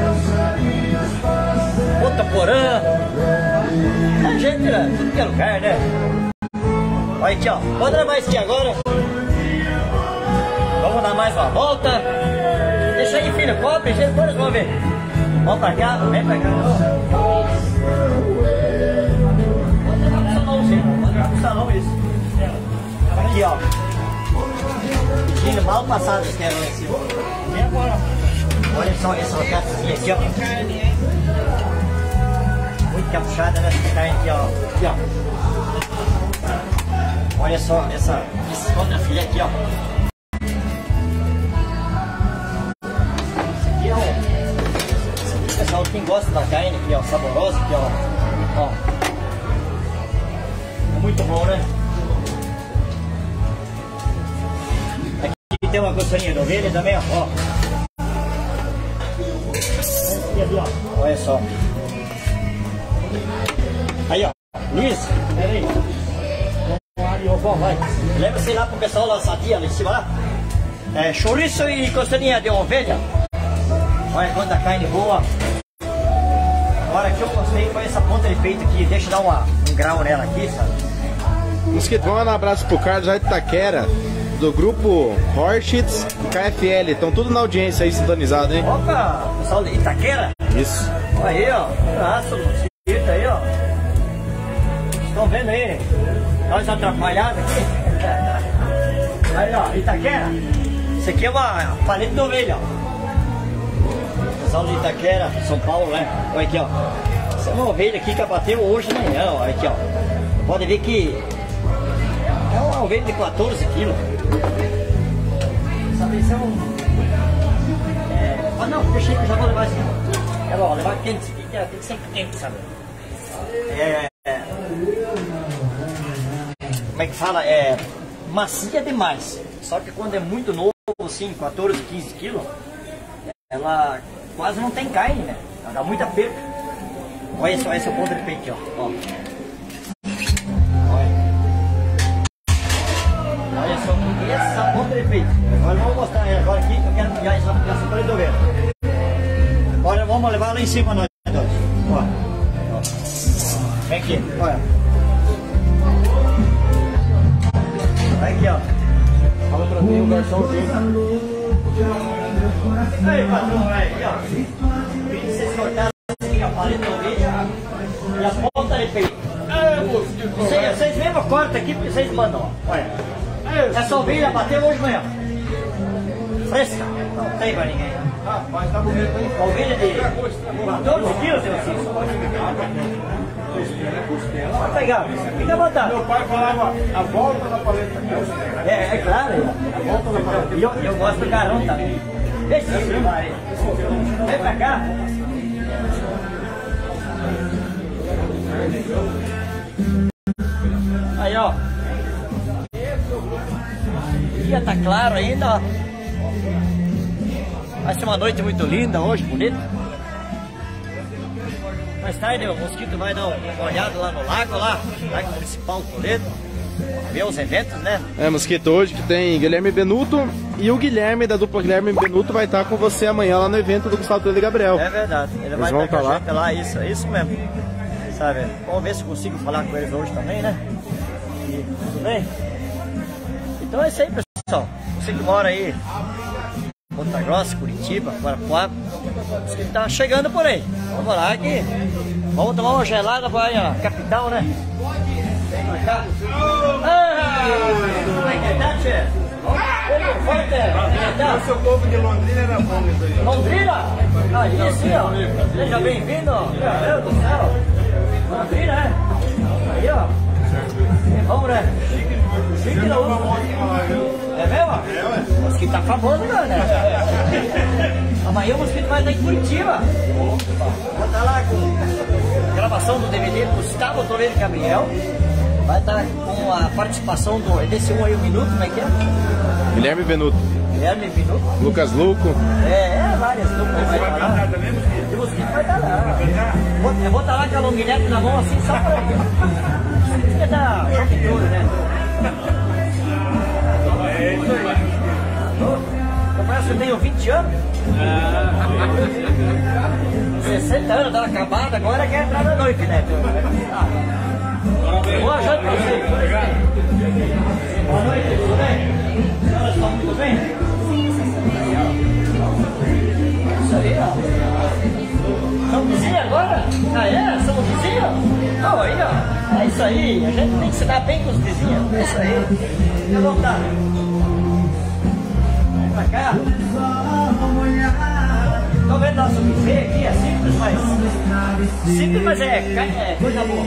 Ponta Porã. É gente, né? Tudo que é lugar, né? Olha aqui, ó. Pode dar mais aqui agora. Vamos dar mais uma volta. Deixa aí, filho. Cobre, gente. Depois vamos ver. Vamos pra cá. Vem pra cá. Pode levar pro salão, sim. Pode levar pro salão, isso. Aqui, ó. Pedindo mal passado esse negócio aqui. Vem agora. Olha só essa alcaçazinha aqui, ó. Muito capuchada nessa carne aqui, ó. Aqui, ó. Olha só essa contra filha aqui, ó. Esse aqui, ó. Esse aqui, pessoal, quem gosta da carne aqui, ó, saborosa aqui, ó. Ó. É muito bom, né? Aqui tem uma costelinha de ovelha também, ó. Olha só. Aí, ó. Luiz, peraí. Vai. Leva-se lá pro pessoal lá, sadia, lá em cima lá. É, chouriço e costelinha de ovelha. Olha quanta carne boa. Agora que eu gostei foi essa ponta de peito aqui. Deixa eu dar um grau nela aqui, sabe? Mosquito, vamos dar um abraço pro Carlos lá de Itaquera, do grupo Horchits e KFL. Estão tudo na audiência aí, sintonizado, hein? Opa, pessoal de Itaquera. Isso. Aí, ó. Nossa, mosquito aí, ó. Estão vendo aí? Nós atrapalhados aqui. Aí, ó, Itaquera. Isso aqui é uma paleta de ovelha, ó. Pessoal de Itaquera, São Paulo, né? Olha aqui, ó. Essa é uma ovelha aqui que abateu hoje de manhã, ó. Aqui, ó. Pode ver que é uma ovelha de 14 quilos. Essa versão. Ah, não, deixa aí que eu já vou levar assim. É bom, levar quente, tem que ser quente, sabe? Como é que fala? É macia demais. Só que quando é muito novo, assim, 14, 15 quilos, ela quase não tem carne, né? Ela dá muita perca. Olha só essa ponta de peito aqui, ó. Olha só essa ponta de peito. Agora vamos mostrar ela agora aqui, que eu quero pegar essa ponta de ovelha. Agora vamos levar lá em cima nós dois. Ó. Vem aqui, olha. Olha aqui, ó. Fala pra mim, o garçomzinho. Aí, patrão, aí, ó. Vim vocês cortaram assim, a paleta de ovelha e a ponta de peito. Vocês mesmo cortam aqui porque vocês mandam, ó. Olha. Essa ovelha bateu hoje de manhã. Fresca. Não tem pra ninguém. Rapaz, tá bonito, hein? A ovelha de 14 quilos, seu Cícero. Pode pegar, fica à vontade. Meu pai falava a volta da paleta aqui. É claro, a volta da paleta. E eu gosto do carão também. Deixa eu filmar aí. Vem pra cá. Aí, ó. O dia tá claro ainda, ó. Vai ser uma noite muito linda hoje, bonita. Mais tarde o Mosquito vai dar uma olhada lá no lago, Lago Municipal Toledo. Ver os eventos, né? É, Mosquito, hoje que tem Guilherme Benuto e o Guilherme da dupla Guilherme Benuto vai estar com você amanhã lá no evento do Gustavo Toledo e Gabriel. É verdade, ele vai vão estar com lá. a gente lá, isso mesmo. Sabe? Vamos ver se consigo falar com eles hoje também, né? E, tudo bem? Então é isso aí, pessoal. Você que mora aí, Ponta Grossa, Curitiba, Guarapuava, Mosquito tá chegando por aí. Vamos lá aqui. Vamos tomar uma gelada para a capital, né? Vem pra cá. Como é que tá, tchê? O seu povo de Londrina era bom isso aí. Londrina? Aí sim, ó. Seja bem-vindo. Meu Deus do céu. Londrina, né? Aí, ó. É bom, né? Chique não. É mesmo? O mosquito tá famoso, né? Amanhã o mosquito vai estar em Curitiba. Vou estar lá com a gravação do DVD Gustavo Toledo Gabriel. Vai estar com a participação desse um aí, um minuto, como é que é? Guilherme Venuto. Guilherme Venuto. Lucas Luco. Várias duplas vai estar lá. E o mosquito vai estar lá. Eu vou estar lá com a longuilhete na mão assim, só para ele. Vai dar choque duro, né? É isso aí. Eu parece que eu tenho 20 anos. 60 anos, dá uma acabada, agora quer entrar na noite, né? Boa janta pra você. Boa noite, tudo bem? As senhoras estão muito bem? Isso aí, ó. São vizinhos agora? Ah, é? São vizinhos? Não, aí, ó. É isso aí. A gente tem que se dar bem com os vizinhos. É isso aí. Fica à vontade. Vem pra cá. Tô vendo nosso buffet aqui, é simples, mas é coisa boa.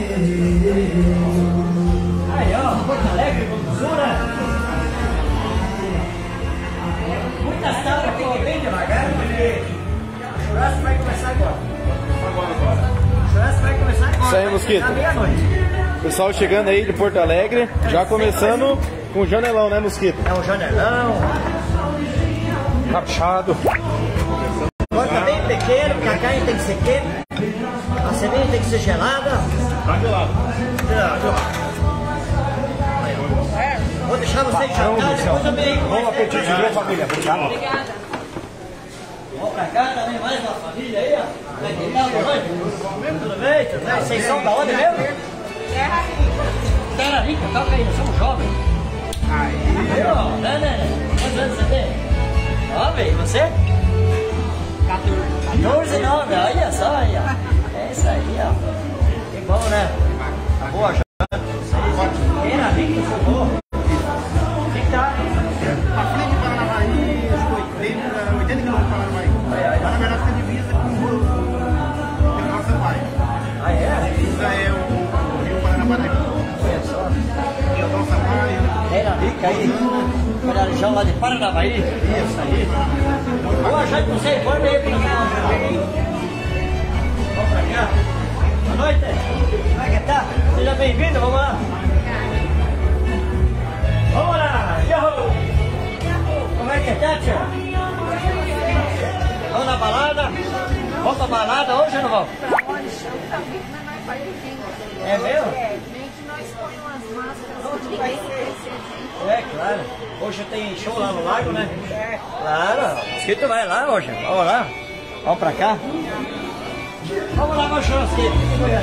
Aí, ó, Porto Alegre, Sul, né? Muitas tábuas tem que ir bem devagar, porque o churrasco vai começar agora. O churrasco vai começar agora. Isso aí, mosquito. À meia-noite. Pessoal chegando aí de Porto Alegre, já começando com o janelão, né, mosquito? É um janelão. Caprichado. Corta bem pequeno, porque a carne tem que ser quente, a semente tem que ser gelada. Tá gelado. Vou deixar vocês jantar, depois eu venho. Bom apetite, viu, família? Obrigado. Obrigada. Vamos pra cá também, mais uma família aí, ó. Como é que tá, boa noite? Tudo bem? Tudo bem? Vocês são da onde mesmo? Terra Rica, toca aí, nós somos jovens. Aí, ó, né? Quantos anos você tem? Jovem, e você? 14, 9, olha só aí, ó. É isso aí, ó. Que bom, né? Boa janta. Terra Rica, socorro. O que tá? A frente de Paranavaí, acho que 80 km de Paranavaí. Mas na verdade fica divisa com o nosso Sampaio. Ah, é? Isso é o Rio Paranavaí. Olha só. E o nosso Sampaio. Terra Rica aí. Olha a região lá de Paranavaí. Isso aí. Boa janta pra vocês. Bora aí pra cá. Vamos pra cá. Boa noite. Como é que tá? Seja bem-vindo. Vamos lá. Vamos lá. Yahoo! Como é que tá, tia? Vamos na balada? Vamos pra balada hoje ou não vamos? É mesmo? É, claro. Hoje tem show lá no lago, né? Claro. O mosquito vai lá hoje. Vamos lá. Vamos pra cá. Vamos lá, meu churrasqueiro.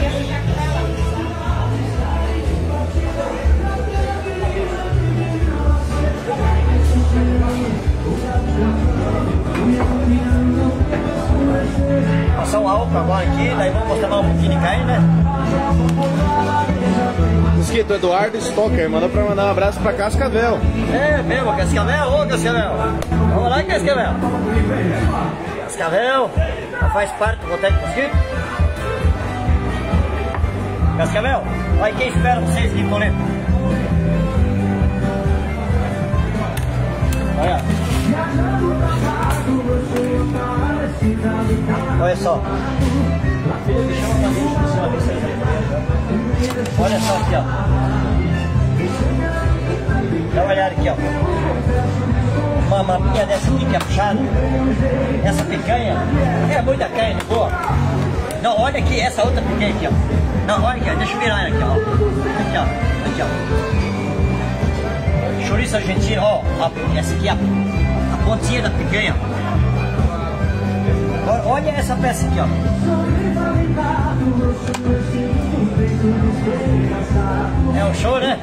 Passar um álcool agora aqui, daí vamos mostrar um pouquinho de carne, né? Mosquito, Eduardo Stocker, mandou pra mandar um abraço pra Cascavel. É mesmo, Cascavel? Ô, Cascavel! Vamos lá, Cascavel! Cascavel, faz parte do Boteco Mosquito. Cascavel, olha quem espera vocês aqui, Toledo. Olha. Olha só. Olha só aqui, ó. Dá uma olhada aqui, ó. Uma maminha dessa aqui caprichada. Essa picanha é muita carne boa. Não, olha aqui, essa outra picanha aqui, ó. Não, olha aqui, ó. Deixa eu virar aqui, ó. Aqui, ó. Aqui, ó. Chouriço argentino, ó. Essa aqui, ó. A pontinha da picanha. Olha essa peça aqui, ó. É um show, né?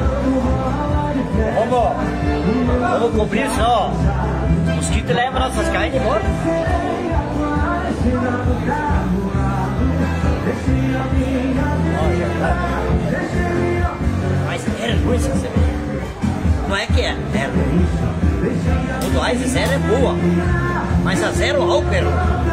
Vamos cobrir, senão, ó. O mosquito leva nossas carnes embora. Mas é ruim essa cerveja. Não é que é ruim. O do Ice Zero é boa, mas a Zero álcool é ruim.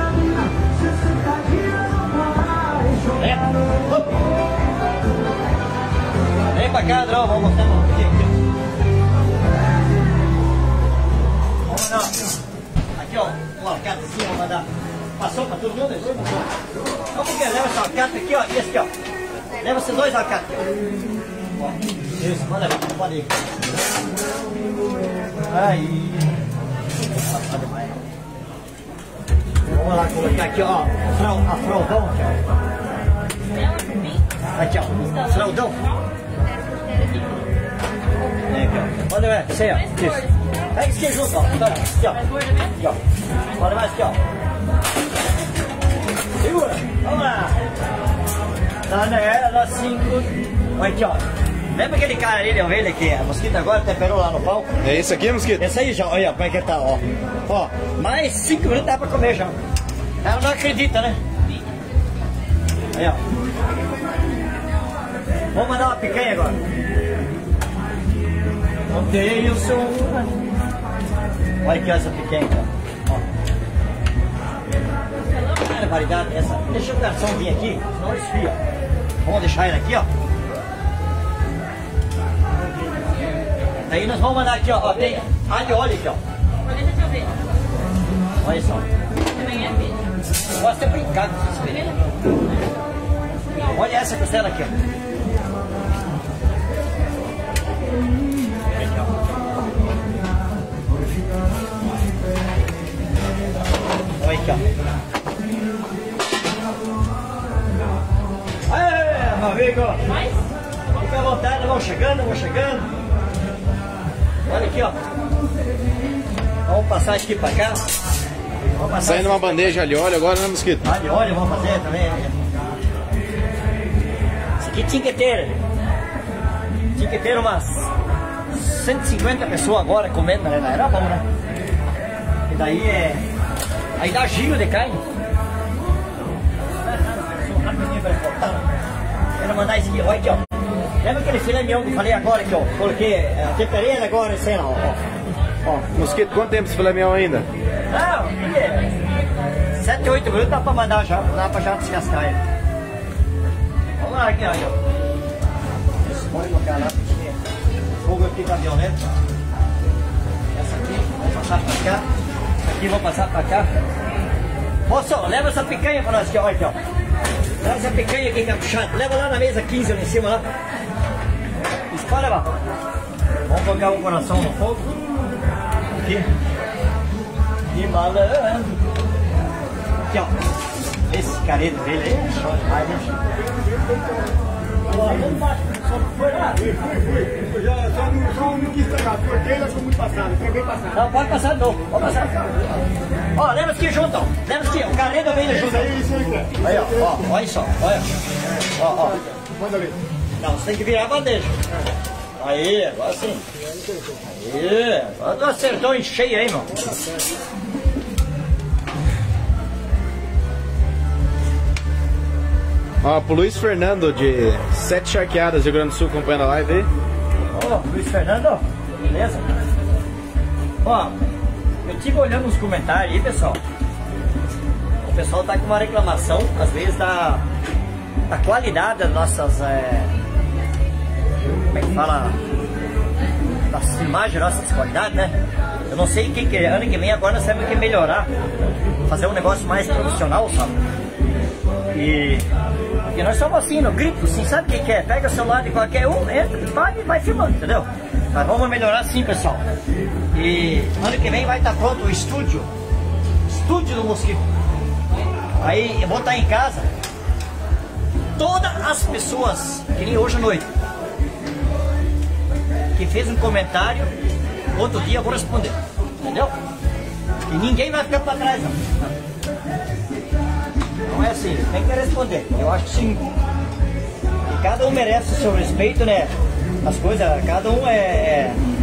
Vem pra cá, Drão, vamos mostrar uma coisa aqui. Vamos lá. Aqui, ó, um alcate assim, vamos mandar. Passou pra todo mundo? Vamos que leva esse alcate aqui, ó, e esse aqui, ó. Leva esses dois alcates aqui, ó. Isso, manda ver, pode ir. Aí. Vamos lá colocar aqui, ó, a fraldão aqui, ó. Aqui, ó, fraldão. Aqui, ó. Pode ver, isso aí, ó. Isso. Pega esse aqui junto, ó. Aqui, ó. Aqui, ó. Pode mais aqui, ó. Segura. Vamos lá. Tá nela, 5. Olha aqui, ó. Lembra aquele cara ali, ó, ele que a Mosquito agora temperou lá no palco? É esse aqui, Mosquito? Esse aí já, olha como é que tá, ó. Ó, mais 5 minutos dá pra comer já. Ela não acredita, né? Aí, ó. Vamos mandar uma picanha agora. Odeio o som. Olha aqui essa picanha, ó. Que variedade essa. Deixa o garçom vir aqui, senão esfria. Vamos deixar ele aqui, ó. Aí nós vamos mandar aqui, ó. Tem alho e óleo aqui, ó. Deixa eu ver. Olha só. Também é peixe. Pode ter brincado com essas coisas. Olha essa costela aqui, ó. Olha aqui, ó. Aê, meu amigo. Fica à vontade, vamos chegando, vamos chegando. Olha aqui, ó. Vamos passar aqui pra cá. Vamos passar Saindo uma bandeja ali, olha agora, né, Mosquito? Ali, olha, vamos fazer também. Isso aqui tinha que ter umas 150 pessoas agora comendo, né? Era bom, né? E daí é... Aí dá giro de carne. Quero mandar isso aqui, olha aqui, ó. Lembra aquele filé mignon que eu falei agora aqui, ó? Coloquei a temperei agora, sei lá, ó. Mosquito, quanto tempo esse filé mignon ainda? Não, 7, 8 minutos dá pra mandar já, dá pra já descascar ele. Vamos lá aqui, ó. Pode colocar lá, fogo aqui da violeta. Essa aqui, vamos passar pra cá. Aqui, vou passar pra cá. Moço, leva essa picanha pra nós aqui, ó. Aqui, ó. Leva essa picanha aqui, capuchada. Leva lá na mesa 15 ali em cima, lá. Espalha lá. Vamos colocar o coração no fogo. Aqui. E malandro. Aqui, ó. Esse careto dele aí é show demais, né? Só foi lá. Só não quis pegar, porque ele achou muito passado, foi bem passado. Não, pode passar de novo. Pode passar. Ó, leva isso aqui junto, ó. Leva isso aqui, o careto vem junto. Isso aí, Aí, ó, olha só, olha. Ó. Manda ver. Não, você tem que virar a bandeja. Aí, agora sim. Aí, agora acertou em cheio aí, mano. Ó, pro Luiz Fernando de Sete Charqueadas, Rio Grande do Sul, acompanhando a live aí. Ó, Luiz Fernando, beleza? Ó, eu tive olhando os comentários aí, pessoal. O pessoal tá com uma reclamação, às vezes, da qualidade das nossas... como é que fala? Das imagens nossas, qualidade, né? Eu não sei o que ano que vem agora nós temos que melhorar. Fazer um negócio mais profissional, sabe? E nós somos assim, no grito, assim, sabe o que é? Pega o celular de qualquer um, entra, vai filmando, entendeu? Mas vamos melhorar sim, pessoal. E ano que vem vai estar pronto o estúdio do Mosquito. Aí eu vou estar em casa. Todas as pessoas, que nem hoje à noite, que fez um comentário, outro dia eu vou responder, entendeu? E ninguém vai ficar para trás, não. Não é assim, tem que responder. Eu acho que sim. E cada um merece o seu respeito, né? As coisas, cada um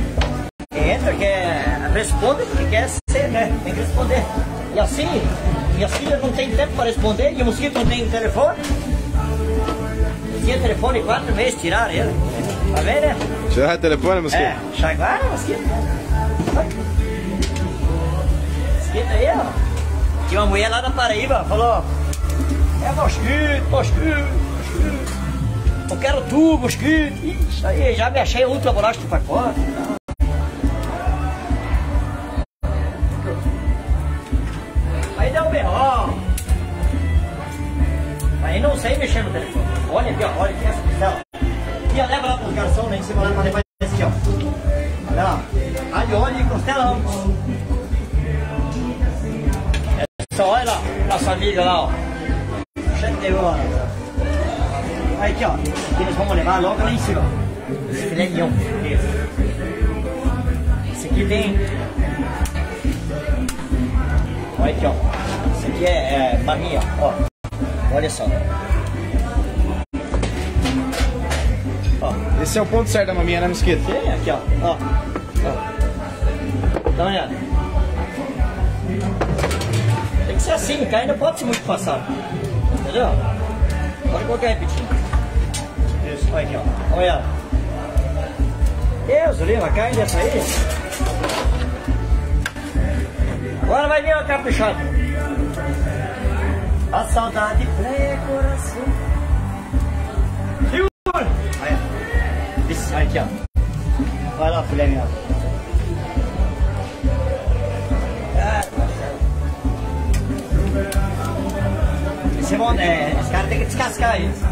entra, responde porque quer ser, né? Tem que responder. E assim, minhas filhas não têm tempo para responder e o mosquito não tem telefone. Tinha telefone 4 meses, tiraram ele. Tá vendo, né? Tiraram o telefone, mosquito? É, chagaram, mosquito. Mosquito aí, ó. Tinha uma mulher lá da Paraíba, falou: é mosquito, mosquito. Eu quero tu, mosquito. Isso aí, já me achei ultra bolacha do pacote. Aí deu um berrão. Aí não sei mexer no telefone. Olha aqui, ó, olha aqui essa pistela. E leva lá pro garçom, lá em cima, lá pra levar esse aqui, ó. Olha lá. Alho e costelão. Essa, olha lá, nossa amiga lá, ó. Chegou. Aí aqui, ó, que eles vão levar logo lá em cima. Esse filé mignon. Esse aqui tem. Olha aqui, ó. Esse aqui é maminha, ó. Olha só. Ó. Esse é o ponto certo da maminha, né, mosquito? Sim, aqui, ó. Ó. Dá uma olhada. Tem que ser assim, cara, não pode ser muito passado. Entendeu? Pode colocar repetir. Isso, olha aqui, ó. Olha. Deus, Lima, cai dessa aí. Agora vai vir uma caprichada. A saudade freia coração. Segura! Aí, isso, aí aqui, ó. Vai lá, filé minha. Esse cara tem que descascar eles.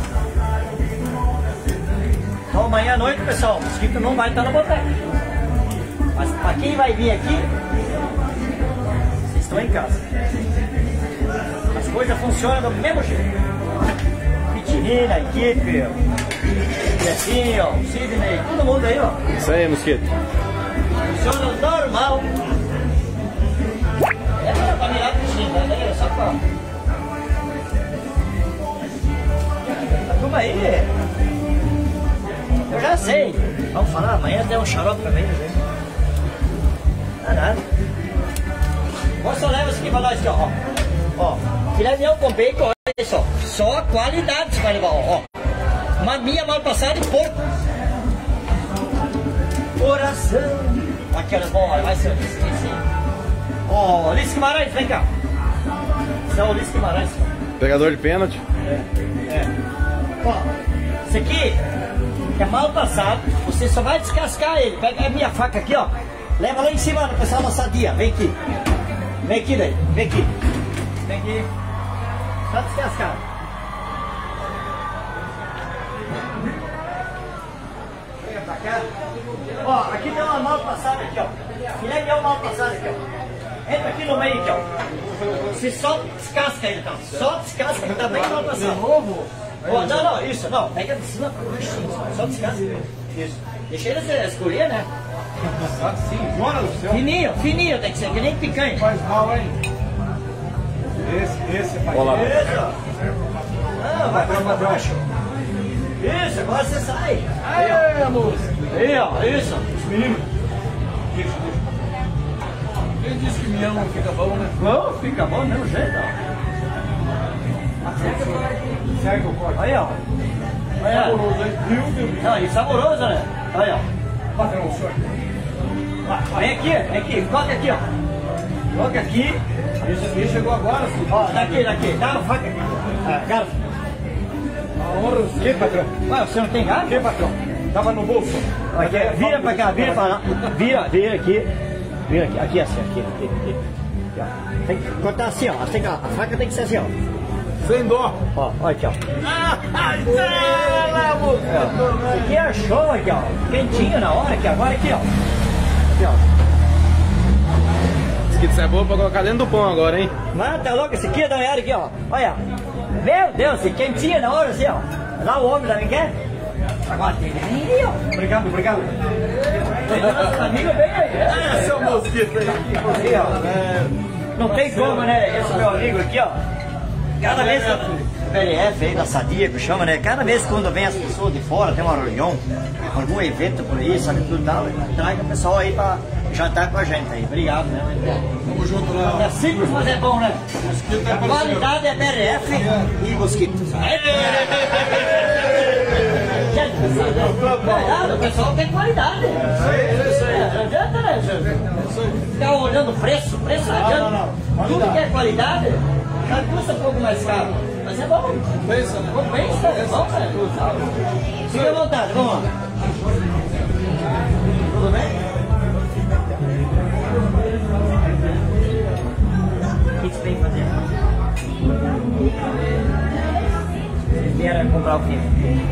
Então amanhã à noite, pessoal, o mosquito não vai estar na boteca. Mas para quem vai vir aqui, vocês estão em casa. As coisas funcionam do mesmo jeito. Pitinina, equipe, Jefinho, Sidney, todo mundo aí, ó. Isso aí, mosquito. Funciona normal. É pra mirar piscina, né? Só pra... A turma aí, eu já sei. Vamos falar, amanhã tem um xarope pra mim, né? Não dá nada. Você só leva isso aqui pra nós, aqui, ó. Ó, filé mignon com bacon, olha só. Só qualidade você vai levar, ó. Maminha mal passada e porco. Coração. Aqui, olha, bom, vai ser esqueci. Ó, Ulisses Guimarães, vem cá. Esse é o Ulisses Guimarães. Pegador de pênalti. É. Ó, esse aqui é mal passado, você só vai descascar ele. Pega a minha faca aqui, ó. Leva lá em cima, pessoal da sadia. Vem aqui. Vem aqui, daí. Vem aqui. Vem aqui. Só descascar. Chega pra cá. Ó, aqui tem uma mal passada aqui, ó. Filé mignon mal passado aqui, ó. Entra aqui no meio aqui, ó. Você só descasca ele, então. Só descasca ele, tá bem mal passado. De novo? Oh, não, isso, não. Pega de cima pra baixo, só descasca. Isso. Deixa eles escolher, né? Sim, bora do céu. Fininho, fininho, tem que ser que nem picanha. Faz mal, hein? Esse faz mal. Isso. Não, vai pra baixo. Isso, agora você sai. Aê, moço. Aí, ó, isso. Os meninos. Deixa. Ele disse que mião não fica bom, né? Não, fica bom do mesmo jeito, ó. Segue o corte. Aí, ó. Olha. Saboroso, hein? Viu? Não, e saboroso, né? Aí, ó. Patrão, o senhor. Vem aqui, coloca aqui, ó. Coloca aqui. Esse chegou agora, sim. Ó, daqui, dá uma faca aqui. Garfo. Que, patrão? Ué, você não tem garfo? Que, patrão? Tava no bolso. Aqui, vira pra cá, vira pra lá. Vira aqui. Vira aqui, aqui assim, aqui. Ó. Tem que cortar assim, ó. Assim, ó. A faca tem que ser assim, ó. Sem dó. Ó, olha aqui, ó. Isso aqui é show aqui, ó. Quentinho na hora aqui, agora aqui, ó. Aqui, ó. Isso é bom pra colocar dentro do pão agora, hein? Mano, tá louco? Esse aqui é da olhada aqui, ó. Olha. Meu Deus, esse quentinho na hora assim, ó. Lá o homem também quer. Agora tem aí, ó. Obrigado. Nosso amigo bem aí. Seu mosquito aí. Aqui, ó. Não tem como, né? Esse meu amigo aqui, ó. Cada vez que o BLF aí da Sadia, que chama, né? Cada vez quando vem as pessoas de fora, tem uma reunião, algum evento por aí, sabe tudo e tal, traga o pessoal aí pra jantar com a gente aí. Obrigado, né? Tamo junto lá. É simples, mas é bom, né? A qualidade é BRF e mosquito. O pessoal tem qualidade. Não adianta, né? Ficar olhando o preço não adianta. Tudo que é qualidade já custa um pouco mais caro. Mas é bom. Compensa, né? Compensa, é bom, né? Fique à vontade, vamos lá. Tudo bem? O que você tem que fazer? Vocês vieram comprar o quê?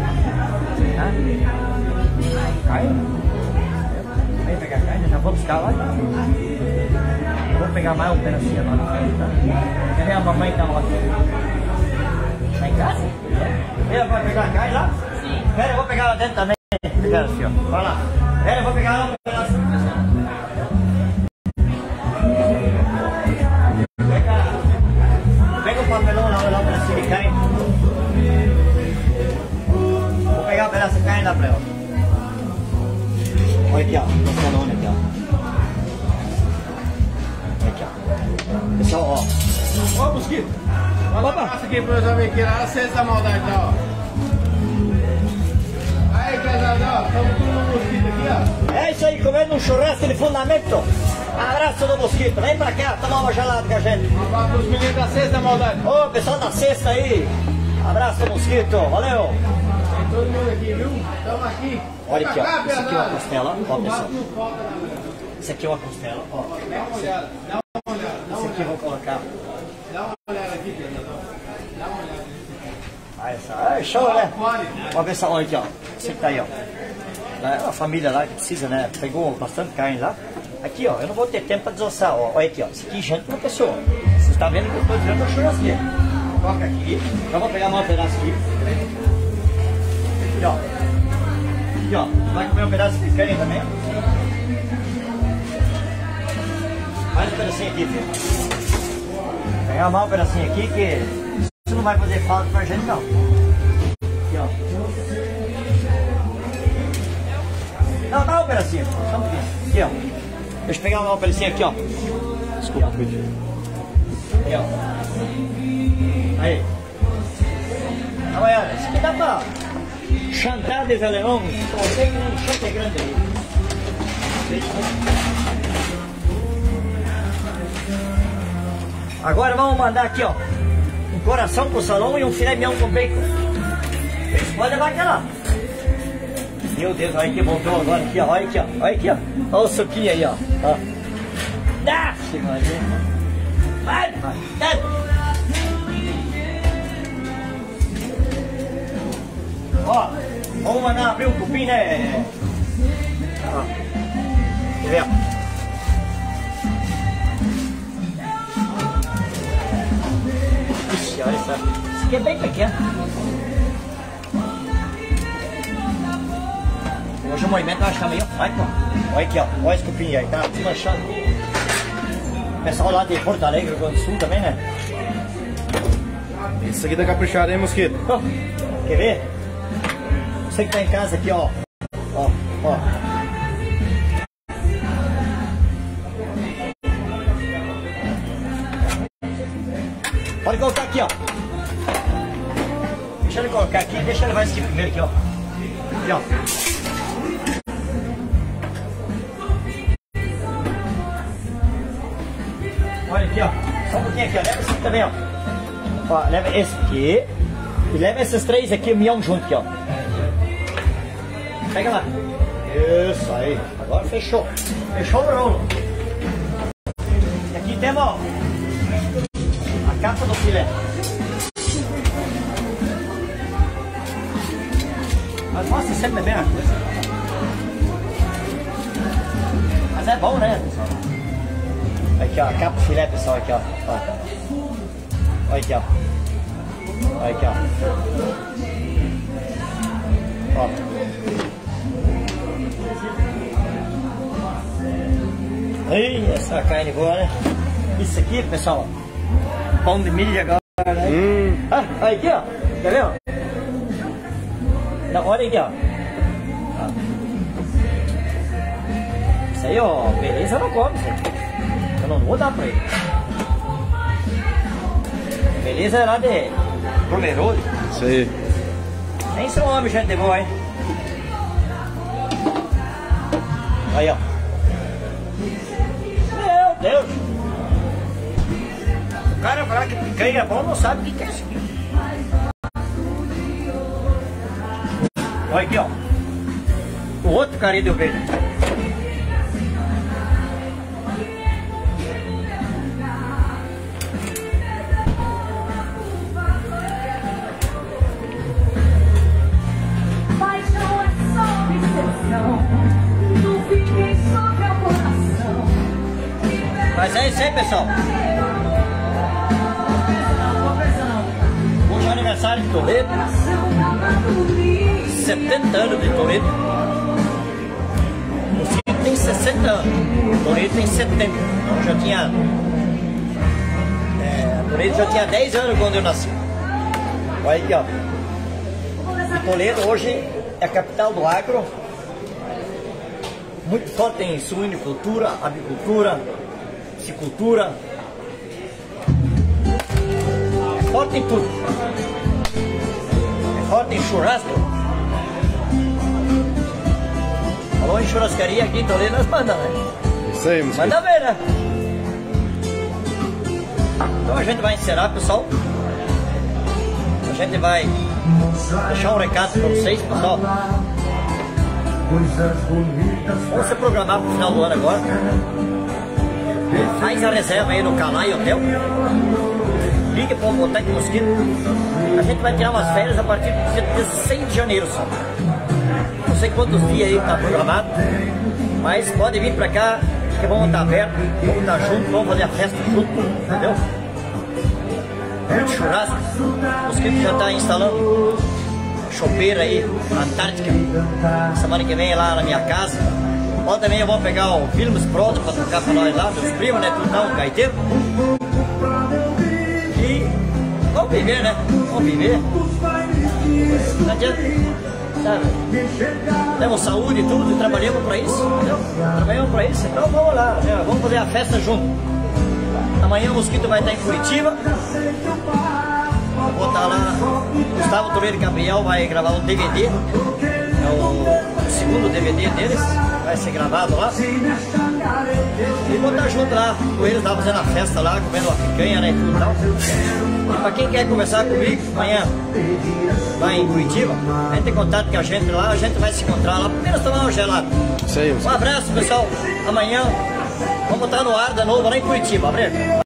Carne? Vem pegar carne, já vou buscar lá. Vou pegar mais um pedacinho lá na frente, tá? Quer ver a mamãe que tá lá? Tá em casa? Ela vai pegar a carne lá? Sim. Pera, eu vou pegar lá dentro também. Pera, assim, ó. Vai lá. Pera, eu vou pegar lá um pedaço. Pega o papelão lá, um pedacinho de carne. Vou pegar um pedaço de carne lá pra ela. Olha aqui, ó. Esse nome aqui, ó. Olha aqui, ó. Pessoal, ó. Ô, Mosquito, manda um abraço aqui para os amigos lá, acesa essa maldade, ó. Aí, pesadão, estamos com um Mosquito aqui, ó. É isso aí, comendo um churrasco de fundamento. Abraço do Mosquito, vem pra cá, tomar uma gelada com a gente. Um abraço para os meninos da Sexta Maldade. Ô, pessoal da sexta aí. Abraço do Mosquito, valeu. Tem todo mundo aqui, viu? Estamos aqui. Olha aqui, ó. Cá, Isso aqui é uma pesado. costela, ó, pessoal. Não falta nada. Isso aqui é uma costela, ó. Dá uma olhada, dá uma olhada, dá Isso uma aqui eu olhada. vou colocar. Dá uma olhada aqui, pesadão. Dá uma olhada. Aí, show, né? Ó, pessoal, olha aqui, ó. Você que tá aí, ó. É uma família lá que precisa, né? Pegou bastante carne lá. Aqui, ó, eu não vou ter tempo pra desossar, ó. Olha aqui, ó. Isso aqui, gente, uma pessoa. Você está vendo que eu estou tirando a churrasqueira. Coloca aqui. Eu vou pegar mais um pedaço aqui. Aqui, ó. Aqui, ó. Vai comer um pedaço de carne também. Mais um pedacinho aqui, filho. Pegar mais um pedacinho aqui que isso não vai fazer falta pra gente, não. Aqui, ó. Não, dá um pedacinho. Só um pouquinho. Aqui, ó. Deixa eu pegar um pedacinho aqui, ó. Desculpa, Pedro. Aí, ó. Aí. Olha, isso aqui dá pra chantar desde alemão. Sei que não chante é grande aí. Agora vamos mandar aqui, ó. Um coração pro salão e um filé mignon com bacon. Eles podem levar aquela. Meu Deus, olha que voltou agora aqui, ó. Olha aqui, ó. Olha aqui, ó. Olha o suquinho aí, ó. Ó. Nasce, vai, vai. Ó, vamos mandar abrir um cupim, né? Ó. Quer ver, ó? Ixi, olha só. Isso aqui é bem pequeno. Hoje o movimento eu acho que tá meio fraco, ó. Olha aqui, ó. Olha esse cupim aí, tá desmanchando. O pessoal lá de Porto Alegre, Rio Grande do Sul também, né? Isso aqui tá caprichado, hein, Mosquito? Oh, quer ver? Você que tá em casa aqui, ó. Ó, ó. Pode colocar aqui, ó. Deixa ele colocar aqui, deixa ele levar esse aqui primeiro aqui, ó. Aqui, ó. Olha aqui, ó. Só um pouquinho aqui, ó. Leva esse aqui também, ó. Ó, leva esse aqui. E leva esses três aqui, o mião junto aqui, ó. Pega lá. Isso aí. Agora fechou. Fechou o rolo. E aqui temos, ó, a capa do filé. Mas mostra sempre bem a coisa. Mas é bom, né, pessoal? Aqui, ó, a capa do filé, pessoal, aqui, ó. Ó. Olha aqui, ó. Olha aqui, ó. Ó. Aí, essa carne boa, né? Isso aqui, pessoal, pão de milho agora, né? Ah, olha aqui, ó. Quer ver, ó? Não, olha aqui, ó. Isso aí, ó, beleza, não come, isso aí. Eu não vou dar pra ele. Beleza é lá de Pomerode. Isso aí. Nem seu homem, gente boa, hein? Aí, ó. Meu Deus! O cara falar que picanha é bom, não sabe o que é isso aqui. Olha aqui, ó. O outro carinha de ovelha. Paixão é só obsessão, não fiquem só meu coração. Mas é isso aí, pessoal. Hoje é aniversário de Toledo. 70 anos de Toledo. O Ciro tem 60 anos. Toledo tem 70. Então já tinha. Toledo já tinha 10 anos quando eu nasci. Olha aqui, ó. E Toledo hoje é a capital do agro. Muito forte em suinicultura, avicultura, piscicultura. É forte em tudo. É forte em churrasco. Falou em churrascaria aqui em Toledo, nós mandamos, né? Isso aí, Mosquito. Manda ver, né? Então a gente vai encerrar, pessoal. A gente vai deixar um recado para vocês, pessoal. Vamos se programar para o final do ano agora. Faz a reserva aí no Calai Hotel. Liga para o Boteco Mosquito. A gente vai tirar umas férias a partir do dia 16 de janeiro só. Não sei quantos dias aí está programado, mas pode vir para cá que vamos estar abertos, vamos estar juntos, vamos fazer a festa junto, entendeu? Muito churrasco. O Mosquito já está instalando chopeira aí, Antártica. Semana que vem lá na minha casa. Ontem também eu vou pegar o Filmes pronto para tocar para nós lá, meus primos, né? Tudo não, gaiteiro. E vamos viver, né? Vamos viver. Não adianta, sabe? Temos saúde e tudo, e trabalhamos para isso, entendeu? Trabalhamos para isso, então vamos lá, né? Vamos fazer a festa junto. Amanhã o Mosquito vai estar em Curitiba. Vou estar lá. Gustavo Toledo e Gabriel vai gravar um DVD. É o segundo DVD deles. Vai ser gravado lá. E vou estar junto lá com eles lá fazendo a festa lá, comendo uma picanha, né? E tudo e tal. E pra quem quer conversar comigo, amanhã vai em Curitiba, entre em contato com a gente lá, a gente vai se encontrar lá. Primeiro tomar um gelado. Isso aí, Um abraço, pessoal. Amanhã vamos estar no ar de novo lá em Curitiba. Abre.